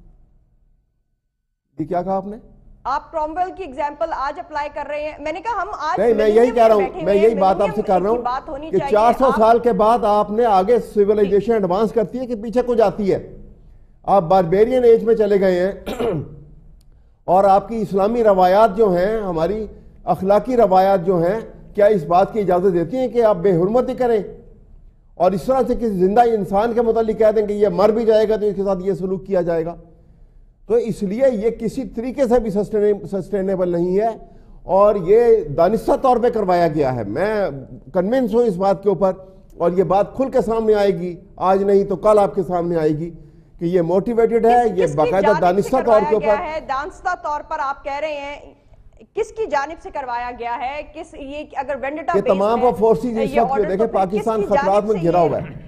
جی کیا کہا آپ نے؟ آپ کراؤنبل کی ایگزامپل آج اپلائی کر رہے ہیں. میں نے کہا ہم آج نہیں, میں یہی کہہ رہا ہوں, میں یہی بات آپ سے کر رہا ہوں کہ چار سو سال کے بعد آپ نے آگے سیولائزیشن ایڈوانس کرتی ہے کہ پیچھے کو جاتی ہے. آپ باربیرین ایج میں چلے گئے ہیں اور آپ کی اسلامی روایات جو ہیں, ہماری اخلاقی روایات جو ہیں, کیا اس بات کی اجازت دیتی ہیں کہ آپ بے حرمتی کریں اور اس طرح سے کسی زندہ انسان کے متعلق کہہ دیں کہ یہ مر بھی جائے گا تو اس کے ساتھ یہ سلوک کیا جائے گا؟ تو اس لیے یہ کسی طریقے سے بھی سسٹینیبل نہیں ہے اور یہ دانستہ طور پہ کروایا گیا ہے. میں کنونس ہوں اس بات کے اوپر اور یہ بات کھل کے سامنے آئے گی, آج نہیں تو کل آپ کے سامنے آئے گی کہ یہ موٹیویٹڈ ہے, یہ باقاعدہ دانستہ طور کے اوپر. دانستہ طور پر آپ کہہ رہے ہیں کس کی جانب سے کروایا گیا ہے؟ کس یہ اگر وینڈیٹا یہ تمام وہ فورسز اس وقت دیکھیں پاکستان خطرات میں گھرا ہوا ہے.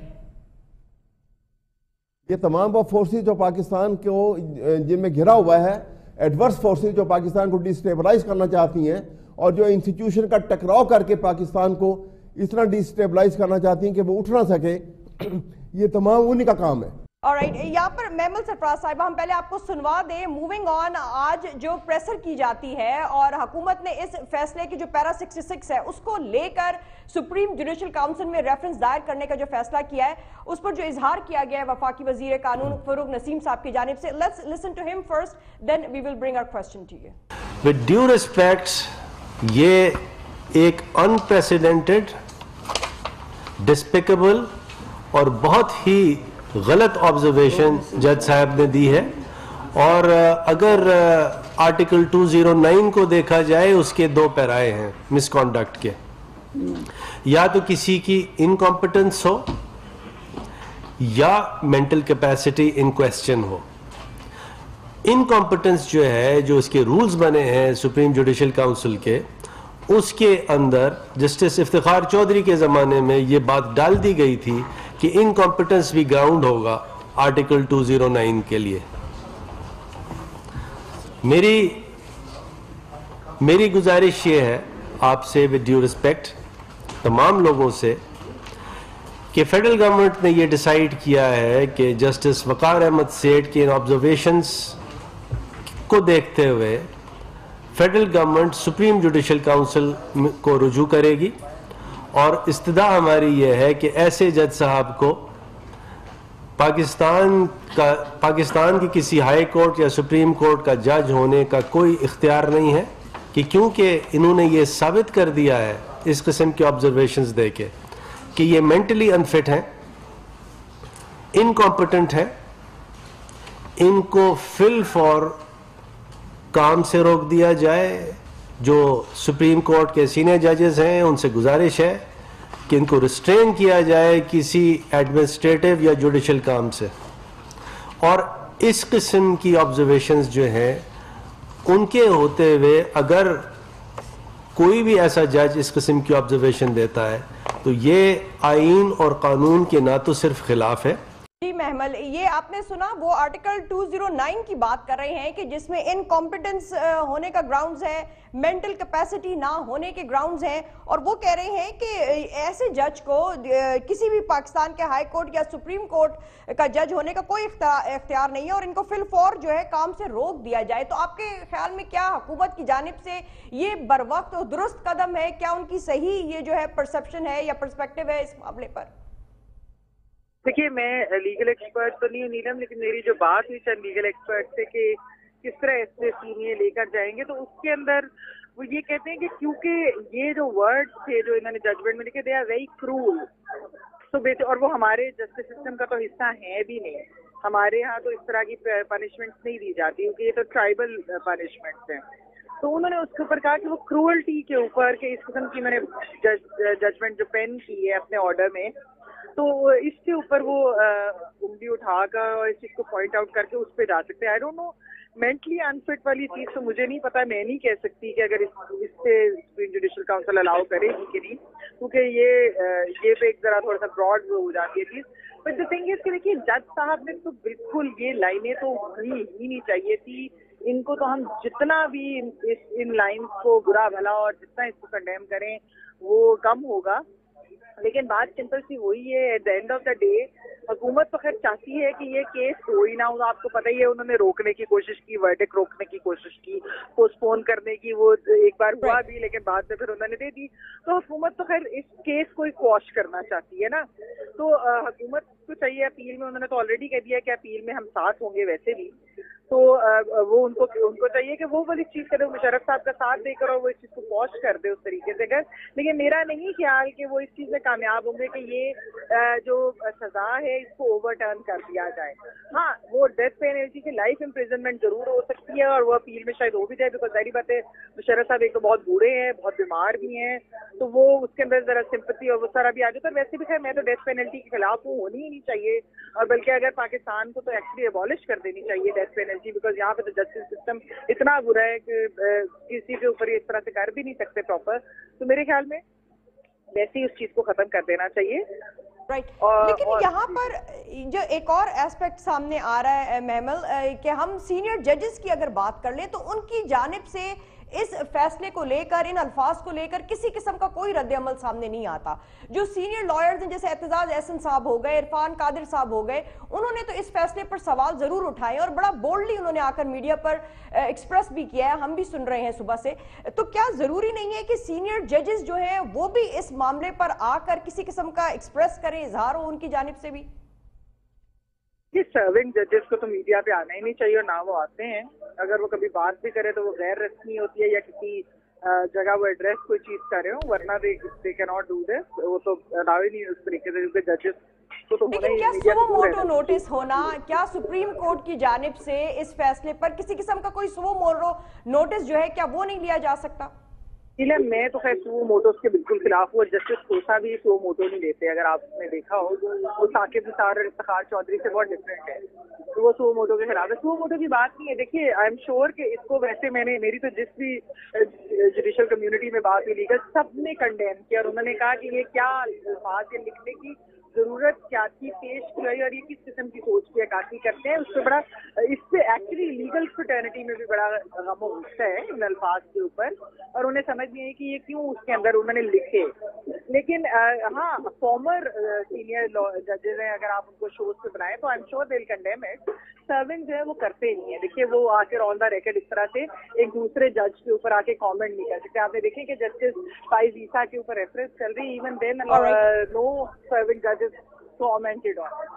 یہ تمام وہ فورسز جو پاکستان کو جن میں گھرا ہوا ہے, ایڈورس فورسز جو پاکستان کو ڈیسٹیبلائز کرنا چاہتی ہیں اور جو انسٹیٹیوشن کا ٹکراؤ کر کے پاکستان کو اس طرح ڈیسٹیبلائز کرنا چاہتی ہیں کہ وہ اٹھ نہ سکے, یہ تمام انہی کا کام ہے. آلرائٹ, یہاں پر محمل سرفراز صاحبہ ہم پہلے آپ کو سنوا دیں. موونگ آن, آج جو پریسر کی جاتی ہے اور حکومت نے اس فیصلے کی جو پیرا سکسٹی سکس ہے اس کو لے کر سپریم جوڈیشل کاؤنسل میں ریفرنس دائر کرنے کا جو فیصلہ کیا ہے اس پر جو اظہار کیا گیا ہے وفاقی وزیر قانون فروغ نسیم صاحب کی جانب سے. Let's listen to him first, then we will bring our question to you. With due respects, یہ ایک انپریسیڈنٹڈ, ڈسپیکیبل اور بہت ہی غلط آبزرویشن جج صاحب نے دی ہے. اور اگر آرٹیکل ٹو زیرو نائن کو دیکھا جائے اس کے دو پیرائے ہیں مس کانڈکٹ کے, یا تو کسی کی انکمپٹنس ہو یا مینٹل کیپیسٹی ان کوسچن ہو. انکمپٹنس جو ہے, جو اس کے رولز بنے ہیں سپریم جوڈیشل کاؤنسل کے, اس کے اندر جسٹس افتخار چودھری کے زمانے میں یہ بات ڈال دی گئی تھی کہ انکمپٹنس بھی گراؤنڈ ہوگا آرٹیکل ٹو زیرو نائن کے لیے. میری میری گزارش یہ ہے آپ سے ود ڈیو ریسپیکٹ تمام لوگوں سے کہ فیڈرل گورنمنٹ نے یہ ڈیسائیڈ کیا ہے کہ جسٹس وقار احمد سیٹھ کے ان آبزرویشنز کو دیکھتے ہوئے federal government supreme judicial council کو رجوع کرے گی, اور استدعا ہماری یہ ہے کہ ایسے جج صاحب کو پاکستان کا پاکستان کی کسی ہائی کورٹ یا سپریم کورٹ کا جج ہونے کا کوئی اختیار نہیں ہے, کہ کیونکہ انہوں نے یہ ثابت کر دیا ہے اس قسم کے آبزرویشنز دے کے کہ یہ مینٹلی انفٹ ہیں, انکمپٹنٹ ہیں, ان کو فل فور کام سے روک دیا جائے. جو سپریم کورٹ کے سینئر ججز ہیں ان سے گزارش ہے کہ ان کو ریسٹرین کیا جائے کسی ایڈمنسٹریٹو یا جوڈیشل کام سے. اور اس قسم کی آبزرویشنز جو ہیں ان کے ہوتے ہوئے اگر کوئی بھی ایسا جج اس قسم کی آبزرویشن دیتا ہے تو یہ آئین اور قانون کے نہ تو صرف خلاف ہے. جی محمل, یہ آپ نے سنا وہ آرٹیکل ٹو زیرو نائن کی بات کر رہے ہیں کہ جس میں انکمپٹنس ہونے کا گراؤنڈز ہے, مینٹل کیپیسٹی نہ ہونے کے گراؤنڈز ہیں, اور وہ کہہ رہے ہیں کہ ایسے جج کو کسی بھی پاکستان کے ہائی کورٹ یا سپریم کورٹ کا جج ہونے کا کوئی اختیار نہیں ہے اور ان کو فل فور جو ہے کام سے روک دیا جائے. تو آپ کے خیال میں کیا حکومت کی جانب سے یہ بر وقت اور درست قدم ہے؟ کیا ان کی صحیح یہ جو ہے پرسپشن ہے یا پرسپیکٹو ہے اس معاملے پر؟ دیکھیے, میں لیگل ایکسپرٹ تو نہیں ہوں نیلم, لیکن میری جو بات ہوئی چند لیگل ایکسپرٹ سے کہ کس طرح ایسے سینئر لے کر جائیں گے, تو اس کے اندر وہ یہ کہتے ہیں کہ کیونکہ یہ جو ورڈ تھے جو انہوں نے ججمنٹ میں لکھے, دے آر ویری کرول, تو اور وہ ہمارے جسٹس سسٹم کا تو حصہ ہے بھی نہیں. ہمارے ہاں تو اس طرح کی پنشمنٹس نہیں دی جاتی کیونکہ یہ تو ٹرائبل پنشمنٹس ہیں. تو انہوں نے اس کے اوپر کہا کہ وہ کرولٹی کے اوپر کہ اس قسم کی میں نے ججمنٹ جو پین کی ہے اپنے آرڈر میں, تو اس کے اوپر وہ انگلی اٹھا کر اور اس چیز کو پوائنٹ آؤٹ کر کے اس پہ جا سکتے ہیں. I don't know mentally unfit वाली चीज तो मुझे नहीं पता, मैं नहीं कह सकती कि अगर इस इससे सुप्रीम जुडिशल काउंसिल अलाउ करेगी कि नहीं, क्योंकि ये ये पे एक जरा थोड़ा सा ब्रॉड हो जाती है चीज। बट द थिंग इज कि देखिए जज साहब ने तो बिल्कुल ये लाइनें तो ही ही नहीं चाहिए थी। इनको तो हम जितना भी इस इन लाइन्स को बुरा भला और जितना इसको कंडेम करें वो कम होगा। लेकिन बात सिंपल सी वही है, at the end of the day हुकूमत तो खैर चाहती है कि ये केस हो ही ना हो। आपको पता ही है उन्होंने रोकने की कोशिश की, वर्डिक्ट रोकने की कोशिश की, पोस्टपोन करने की, वो एक बार हुआ भी लेकिन बाद में फिर उन्होंने दे दी। तो हुकूमत तो खैर इस केस को क्वॉश करना चाहती है ना। तो हुकूमत को चाहिए अपील में, उन्होंने तो ऑलरेडी कह दिया कि अपील में हम साथ होंगे वैसे भी, तो वो उनको उनको चाहिए कि वो वाली चीज करे, मुशर्रफ साहब का साथ देकर और वो इस चीज को पॉश कर दे उस तरीके से कर। लेकिन मेरा नहीं ख्याल कि वो इस चीज में कामयाब होंगे कि ये जो सजा है इसको ओवरटर्न कर दिया जाए। हाँ, वो डेथ पेनल्टी की लाइफ इम्प्रिजनमेंट जरूर हो सकती है और वो अपील में शायद हो भी जाए, बिकॉज सारी बातें मुशर्रफ साहब एक तो बहुत बूढ़े हैं, बहुत बीमार भी हैं, तो वो उसके अंदर जरा सिंपैथी और वो सारा भी आ जाता है। वैसे भी खैर मैं तो डेथ पेनल्टी के खिलाफ हूँ, होनी ही नहीं चाहिए, और बल्कि अगर पाकिस्तान को तो एक्चुअली एबॉलिश कर देनी चाहिए डेथ पेनल्टी, बिकॉज यहाँ पे तो जस्टिस सिस्टम इतना बुरा है कि किसी के ऊपर इस तरह से कर भी नहीं सकते प्रॉपर। तो मेरे ख्याल में वैसे ही उस चीज को खत्म कर देना चाहिए। Right right. लेकिन और, यहाँ पर जो एक और एस्पेक्ट सामने आ रहा है महमल, कि हम सीनियर जजेस की अगर बात कर लें तो उनकी जानिब से इस फैसले को लेकर, इन अल्फाज को लेकर किसी किस्म का कोई रद्द अमल सामने नहीं आता। जो सीनियर लॉयर्स हैं जैसे एतजाज एहसन साहब हो गए, इरफान कादिर साहब हो गए, उन्होंने तो इस फैसले पर सवाल जरूर उठाए और बड़ा बोल्डली उन्होंने आकर मीडिया पर एक्सप्रेस भी किया है, हम भी सुन रहे हैं सुबह से। तो क्या जरूरी नहीं है कि सीनियर जजेस जो हैं वो भी इस मामले पर आकर किसी किस्म का एक्सप्रेस करें, इजहार हो उनकी जानिब से भी? ये सर्विंग जजेस को तो मीडिया पे आना ही नहीं चाहिए, और ना वो आते हैं। अगर वो कभी बात भी करे तो वो गैर रस्मी होती है या किसी जगह वो एड्रेस कोई चीज कर रहे हो, वरना they they can not do this. वो तो अलाउ ही नहीं उस तरीके से, क्योंकि जजेस को तो होना ही क्या सुमो मोटो नोटिस होना, क्या सुप्रीम कोर्ट की जानिब से इस फैसले पर किसी किस्म का कोई सुमो मोटो नोटिस जो है क्या वो नहीं लिया जा सकता? मैं तो खैर सुमो मोटोस के बिल्कुल खिलाफ हूँ। जस्टिस खोसा भी सुमो मोटो नहीं लेते, अगर आपने देखा हो। वो साकिब निसार और इफ्तिखार चौधरी से बहुत डिफरेंट है, तो वो सुमो मोटो के खिलाफ है। सुमो मोटो की बात नहीं है। देखिए, आई एम श्योर कि इसको वैसे मैंने मेरी तो जिस भी जुडिशल कम्युनिटी में बात हुई लीगल, सब ने कंडेम किया और उन्होंने कहा कि ये क्या बात है, लिखने की जरूरत क्या थी, पेश की गई और ये किस किस्म की सोच की अक्कासी करते हैं। उससे बड़ा इस पे एक्चुअली लीगल फ्रेटर्निटी में भी बड़ा गम और गुस्सा है इन अल्फाज के ऊपर, और उन्हें समझ नहीं है कि ये क्यों उसके अंदर उन्होंने लिखे। लेकिन हाँ, फॉर्मर सीनियर जजेस हैं, अगर आप उनको शोज पे बनाए तो I am sure they will condemn it. Serving जो है वो करते नहीं है। देखिए, वो आकर ऑन द रिकॉर्ड इस तरह से एक दूसरे जज के ऊपर आके कमेंट नहीं कर सकते। आपने देखें कि जस्टिस फाइज ईसा के ऊपर रेफरेंस चल रही, इवन देन नो सर्विंग जजेस commented on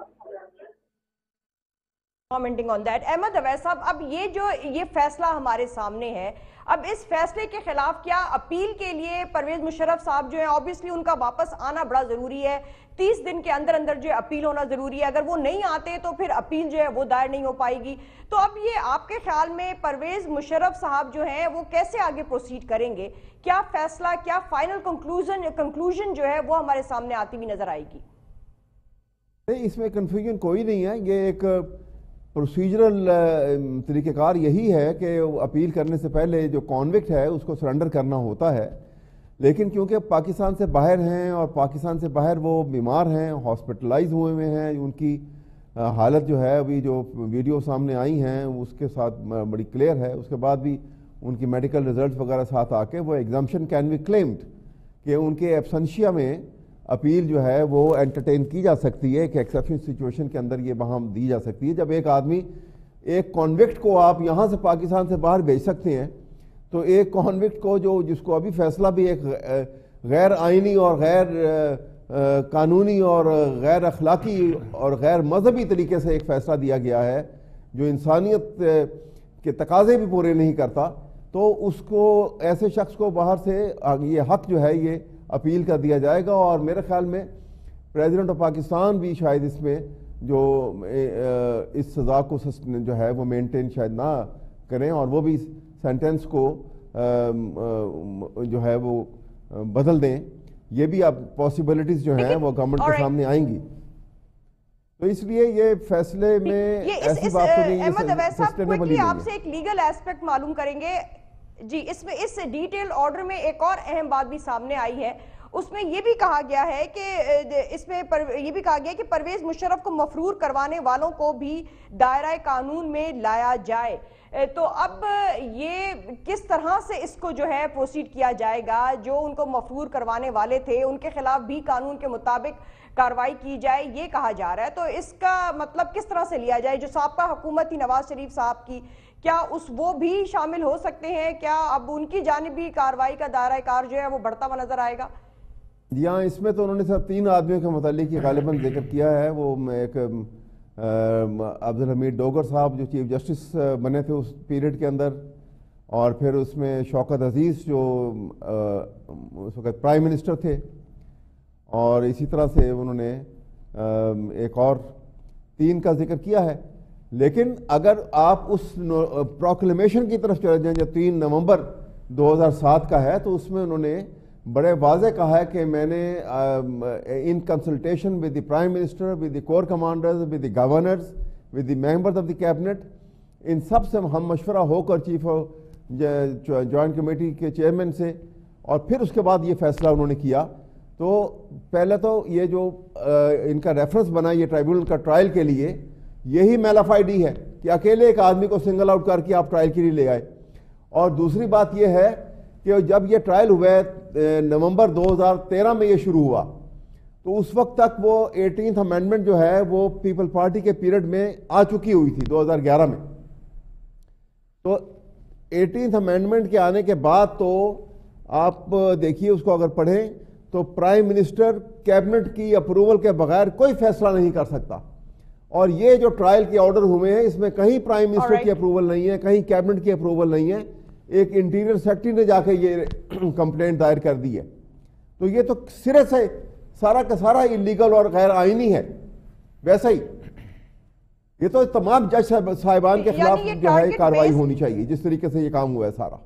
commenting on that। Ahmed Awais साहब, अब ये जो ये फैसला हमारे सामने है, अब इस फैसले के खिलाफ क्या अपील के लिए परवेज मुशर्रफ साहब जो है, ऑब्वियसली उनका वापस आना बड़ा जरूरी है, तीस दिन के अंदर अंदर जो अपील होना जरूरी है। अगर वो नहीं आते तो फिर अपील जो है वो दायर नहीं हो पाएगी। तो अब ये आपके ख्याल में परवेज मुशर्रफ साहब जो है वो कैसे आगे प्रोसीड करेंगे? क्या फैसला, क्या फाइनल कंक्लूजन कंक्लूजन जो है वो हमारे सामने आती हुई नजर आएगी? नहीं, इसमें कन्फ्यूजन कोई नहीं है। ये एक प्रोसीजरल तरीक़ेकार यही है कि अपील करने से पहले जो कॉन्विक्ट है उसको सरेंडर करना होता है। लेकिन क्योंकि पाकिस्तान से बाहर हैं और पाकिस्तान से बाहर वो बीमार हैं, हॉस्पिटलाइज हुए हुए हैं, उनकी हालत जो है अभी जो वीडियो सामने आई हैं उसके साथ बड़ी क्लियर है। उसके बाद भी उनकी मेडिकल रिजल्ट वगैरह साथ आके वो एग्जाम्पशन कैन बी क्लेम्ड कि उनके एब्सेंशिया में अपील जो है वो एंटरटेन की जा सकती है। एक एक्सेप्शन सिचुएशन के अंदर ये वहाँ दी जा सकती है। जब एक आदमी, एक कॉन्विक्ट को आप यहाँ से पाकिस्तान से बाहर भेज सकते हैं, तो एक कॉन्विक्ट को जो जिसको अभी फैसला भी एक गैर आइनी और गैर कानूनी और गैर अखलाकी और गैर मजहबी तरीके से एक फ़ैसला दिया गया है जो इंसानियत के तकाजे भी पूरे नहीं करता, तो उसको, ऐसे शख्स को बाहर से ये हक जो है ये अपील कर दिया जाएगा। और मेरे ख्याल में प्रेसिडेंट ऑफ पाकिस्तान भी शायद इसमें जो इस सज़ा को जो है वो मेंटेन शायद ना करें और वो भी सेंटेंस को जो है वो बदल दें। ये भी अब पॉसिबिलिटीज़ जो हैं वो गवर्नमेंट के सामने आएंगी। تو اس لیے یہ فیصلے میں ایسی بات تو نہیں ہے. احمد اویس صاحب کوئکلی آپ سے ایک لیگل ایسپیکٹ معلوم کریں گے جی. اس میں اس ڈیٹیل آرڈر میں ایک اور اہم بات بھی سامنے آئی ہے, اس میں یہ بھی کہا گیا ہے کہ اس میں یہ بھی کہا گیا کہ پرویز مشرف کو مفرور کروانے والوں کو بھی دائرہ قانون میں لایا جائے. تو اب یہ کس طرح سے اس کو جو ہے پروسیڈ کیا جائے گا؟ جو ان کو مفرور کروانے والے تھے ان کے خلاف بھی قانون کے مطابق کارروائی کی جائے, یہ کہا جا رہا ہے. تو اس کا مطلب کس طرح سے لیا جائے؟ جو سابقہ حکومت تھی نواز شریف صاحب کی, کیا اس وہ بھی شامل ہو سکتے ہیں؟ کیا اب ان کی جانب بھی کارروائی کا دائرہ کار جو ہے وہ بڑھتا ہوا نظر آئے گا؟ یہاں اس میں تو انہوں نے صرف تین آدمیوں کے متعلق ہی غالباً ذکر کیا ہے. وہ ایک عبدالحمید ڈوگر صاحب جو چیف جسٹس بنے تھے اس پیریڈ کے اندر, اور پھر اس میں شوکت عزیز جو اس وقت پرائم منسٹر تھے, اور اسی طرح سے انہوں نے ایک اور تین کا ذکر کیا ہے. لیکن اگر آپ اس پروکلیمیشن کی طرف چلے جائیں جو تین نومبر دو ہزار سات کا ہے, تو اس میں انہوں نے بڑے واضح کہا ہے کہ میں نے in consultation with the prime minister, with the core commanders, with the governors, with the members of the cabinet, ان سب سے ہم مشورہ ہو کر چیف جوائنٹ کمیٹی کے چیئرمین سے, اور پھر اس کے بعد یہ فیصلہ انہوں نے کیا. تو پہلے تو یہ جو ان کا ریفرنس بنا یہ ٹرائیبونل کا ٹرائل کے لیے, یہی میل آف آئی ڈی ہے کہ اکیلے ایک آدمی کو سنگل آؤٹ کر کے آپ ٹرائل کے لیے لے آئے. اور دوسری بات یہ ہے کہ جب یہ ٹرائل ہوا ہے نومبر دو ہزار تیرہ میں یہ شروع ہوا, تو اس وقت تک وہ ایٹینتھ امینڈمنٹ جو ہے وہ پیپل پارٹی کے پیریڈ میں آ چکی ہوئی تھی دو ہزار گیارہ میں. تو ایٹینتھ امینڈمنٹ کے آنے کے بعد تو آپ دیکھیے اس کو اگر پڑھیں تو پرائم منسٹر کیبنٹ کی اپروول کے بغیر کوئی فیصلہ نہیں کر سکتا. اور یہ جو ٹرائل کے آرڈر ہوئے ہیں اس میں کہیں پرائم منسٹر کی اپروول نہیں ہے, کہیں کیبنٹ کی اپروول نہیں ہے. ایک انٹیریئر سیکرٹری نے جا کے یہ کمپلینٹ دائر کر دی ہے. تو یہ تو سرے سے سارا کا سارا انلیگل اور غیر آئینی ہے. ویسا ہی یہ تو تمام جج صاحبان کے خلاف جو ہے کارروائی ہونی چاہیے جس طریقے سے یہ کام ہوا ہے سارا.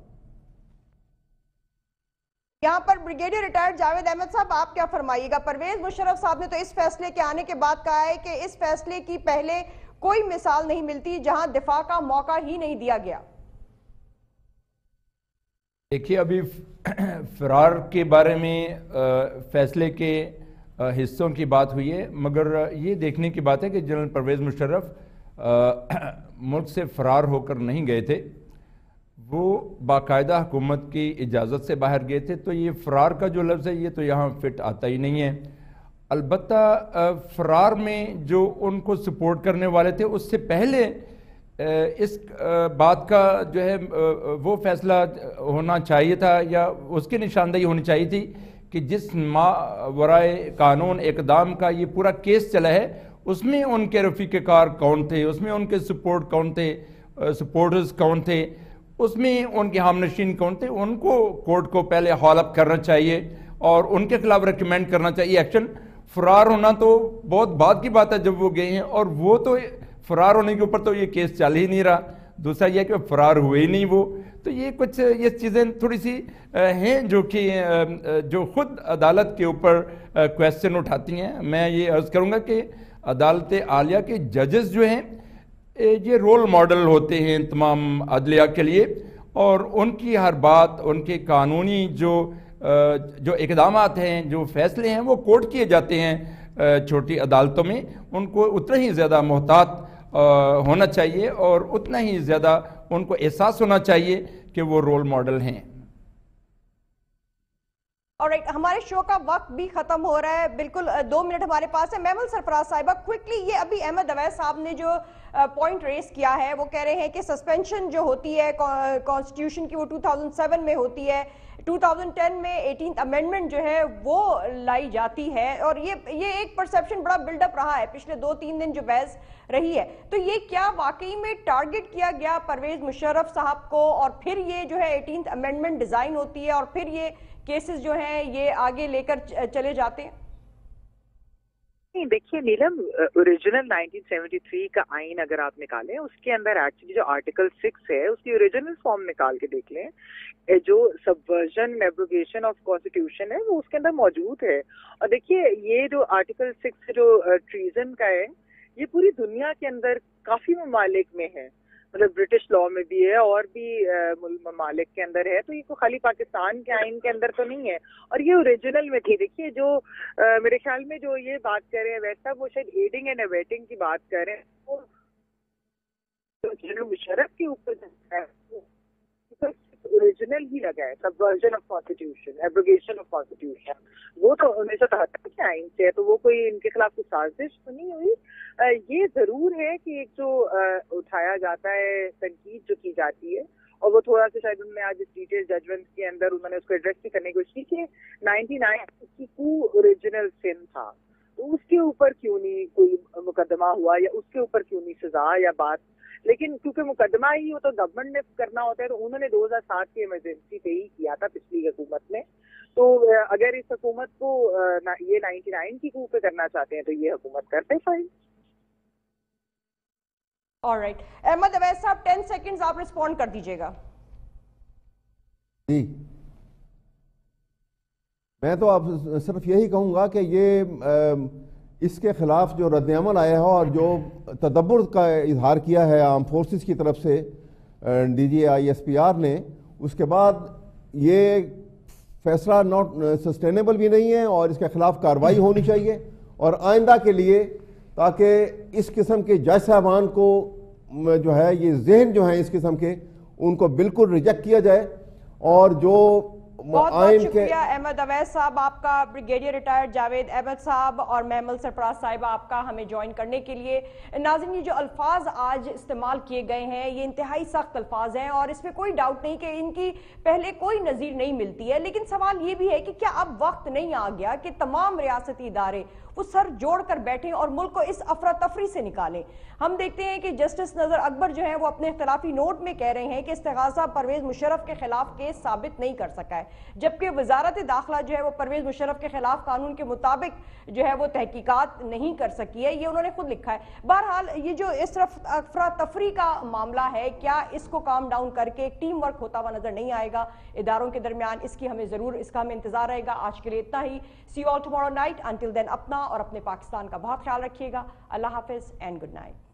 یہاں پر بریگیڈیئر ریٹائرڈ جاوید احمد صاحب آپ کیا فرمائیے گا؟ پرویز مشرف صاحب نے تو اس فیصلے کے آنے کے بعد کہا ہے کہ اس فیصلے کی پہلے کوئی مثال نہیں ملتی جہاں دفاع کا موقع ہی نہیں دیا گیا. دیکھیے ابھی فرار کے بارے میں فیصلے کے حصوں کی بات ہوئی ہے, مگر یہ دیکھنے کی بات ہے کہ جنرل پرویز مشرف ملک سے فرار ہو کر نہیں گئے تھے, وہ باقاعدہ حکومت کی اجازت سے باہر گئے تھے. تو یہ فرار کا جو لفظ ہے یہ تو یہاں فٹ آتا ہی نہیں ہے. البتہ فرار میں جو ان کو سپورٹ کرنے والے تھے اس سے پہلے اس بات کا جو ہے وہ فیصلہ ہونا چاہیے تھا یا اس کی نشاندہی ہونی چاہیے تھی کہ جس ماورائے قانون اقدام کا یہ پورا کیس چلا ہے اس میں ان کے رفیق کار کون تھے, اس میں ان کے سپورٹ کون تھے, سپورٹرز کون تھے, اس میں ان کے ہم نشین کون تھے. ان کو کورٹ کو پہلے ہال اپ کرنا چاہیے اور ان کے خلاف ریکمینڈ کرنا چاہیے ایکشن. فرار ہونا تو بہت بعد کی بات ہے جب وہ گئے ہیں, اور وہ تو فرار ہونے کے اوپر تو یہ کیس چل ہی نہیں رہا. دوسرا یہ کہ فرار ہوئے ہی نہیں وہ. تو یہ کچھ یہ چیزیں تھوڑی سی ہیں جو کہ جو خود عدالت کے اوپر کویسچن اٹھاتی ہیں. میں یہ عرض کروں گا کہ عدالت عالیہ کے ججز جو ہیں یہ رول ماڈل ہوتے ہیں تمام عدلیہ کے لیے, اور ان کی ہر بات, ان کے قانونی جو جو اقدامات ہیں, جو فیصلے ہیں وہ کوٹ کیے جاتے ہیں چھوٹی عدالتوں میں. ان کو اتنا ہی زیادہ محتاط ہونا چاہیے اور اتنا ہی زیادہ ان کو احساس ہونا چاہیے کہ وہ رول ماڈل ہیں. آلرائٹ, ہمارے شو کا وقت بھی ختم ہو رہا ہے, بالکل دو منٹ ہمارے پاس ہے. میمل سرفراز صاحبہ کوئکلی, یہ ابھی احمد اویس صاحب نے جو پوائنٹ ریس کیا ہے وہ کہہ رہے ہیں کہ سسپینشن جو ہوتی ہے کانسٹیٹیوشن کی وہ دو ہزار سات میں ہوتی ہے, دو ہزار دس میں ایٹینتھ امینڈمنٹ جو ہے وہ لائی جاتی ہے, اور یہ یہ ایک پرسیپشن بڑا بلڈ اپ رہا ہے پچھلے دو تین دن جو بحث رہی ہے. تو یہ کیا واقعی میں ٹارگٹ کیا گیا پرویز مشرف صاحب کو, اور پھر یہ جو ہے ایٹینتھ امینڈمنٹ ڈیزائن ہوتی ہے اور پھر یہ کیسز جو ہیں یہ آگے لے کر چلے جاتے ہیں؟ نہیں دیکھیے Neelam, original nineteen seventy three کا آئین اگر آپ نکالیں اس کے اندر ایکچولی جو آرٹیکل سکس ہے اس کی اوریجنل فارم نکال کے دیکھ لیں, جو سبورژن ایبروگیشن آف کانسٹیٹیوشن ہے وہ اس کے اندر موجود ہے. اور دیکھیے یہ جو آرٹیکل سکس جو ٹریزن کا ہے یہ پوری دنیا کے اندر کافی ممالک میں ہے, مطلب برٹش لا میں بھی ہے اور بھی ممالک کے اندر ہے, تو یہ خالی پاکستان کے آئین کے اندر تو نہیں ہے, اور یہ اوریجنل میں تھی. دیکھیے جو میرے خیال میں جو یہ بات کر رہے ہیں ویسا وہ شاید ایڈنگ اینڈ ایبیٹنگ کی بات کر رہے ہیں, وہ جنرل مشرف کے اوپر اوریجنل ہی لگا ہے, subversion of constitution, abrogation of constitution, وہ تو انیس سو تہتر کے آئین سے ہے, تو وہ کوئی ان کے خلاف کوئی سازش تو نہیں ہوئی. یہ ضرور ہے کہ ایک جو اٹھایا جاتا ہے تنقید جو کی جاتی ہے, اور وہ تھوڑا سا شاید ان میں آج ڈیٹیل ججمنٹ کے اندر انہوں نے اس کو ایڈریس بھی کرنے کی کوشش کی کہ نائنٹی نائن کی کو اوریجنل سن تھا, تو اس کے اوپر کیوں نہیں کوئی مقدمہ ہوا یا اس کے اوپر کیوں نہیں سزا یا بات. لیکن کیونکہ مقدمہ ہی وہ تو گورنمنٹ نے کرنا ہوتا ہے, تو انہوں نے دو ہزار سات کی ایمرجنسی پہ ہی کیا تھا پچھلی حکومت نے, تو اگر اس حکومت کو یہ نائنٹی نائن کی کو پہ کرنا چاہتے ہیں تو یہ حکومت کرتے فائن. آلرائٹ, احمد اویس صاحب ٹین سیکنڈز آپ رسپونڈ کر دیجئے گا. جی میں تو آپ صرف یہی کہوں گا کہ یہ اس کے خلاف جو رد عمل آیا ہے اور جو تدبر کا اظہار کیا ہے آرم فورسز کی طرف سے D G I S P R نے, اس کے بعد یہ فیصلہ ناٹ سسٹینیبل بھی نہیں ہے اور اس کے خلاف کارروائی ہونی چاہیے, اور آئندہ کے لیے تاکہ اس قسم کے جج صاحبان کو جو ہے یہ ذہن جو ہیں اس قسم کے ان کو بالکل ریجیکٹ کیا جائے, اور جو بہت بہت شکریہ احمد اویس صاحب آپ کا, بریگیڈیئر ریٹائرڈ جاوید احمد صاحب اور محمل سرفراز صاحبہ آپ کا ہمیں جوائن کرنے کے لیے. ناظرین یہ جو الفاظ آج استعمال کیے گئے ہیں یہ انتہائی سخت الفاظ ہیں, اور اس میں کوئی ڈاؤٹ نہیں کہ ان کی پہلے کوئی نظیر نہیں ملتی ہے, لیکن سوال یہ بھی ہے کہ کیا اب وقت نہیں آ گیا کہ تمام ریاستی ادارے وہ سر جوڑ کر بیٹھیں اور ملک کو اس افراتفری سے نکالیں. ہم دیکھتے ہیں کہ جسٹس نظر اکبر جو ہیں وہ اپنے اختلافی نوٹ میں کہہ رہے ہیں کہ استغاثہ پرویز مشرف کے خلاف کیس ثابت نہیں کر سکا ہے, جبکہ وزارت داخلہ جو ہے وہ پرویز مشرف کے خلاف قانون کے مطابق جو ہے وہ تحقیقات نہیں کر سکی ہے, یہ انہوں نے خود لکھا ہے. بہرحال یہ جو اس طرف افراتفری کا معاملہ ہے, کیا اس کو کام ڈاؤن کر کے ایک ٹیم ورک ہوتا ہوا نظر نہیں آئے گا اداروں کے درمیان, اس کی ہمیں ضرور اس کا ہمیں انتظار رہے گا. آج کے لیے اتنا ہی. See you all tomorrow night. Until then اپنا اور اپنے پاکستان کا بہت خیال رکھیے گا. اللہ حافظ اینڈ گڈ نائٹ.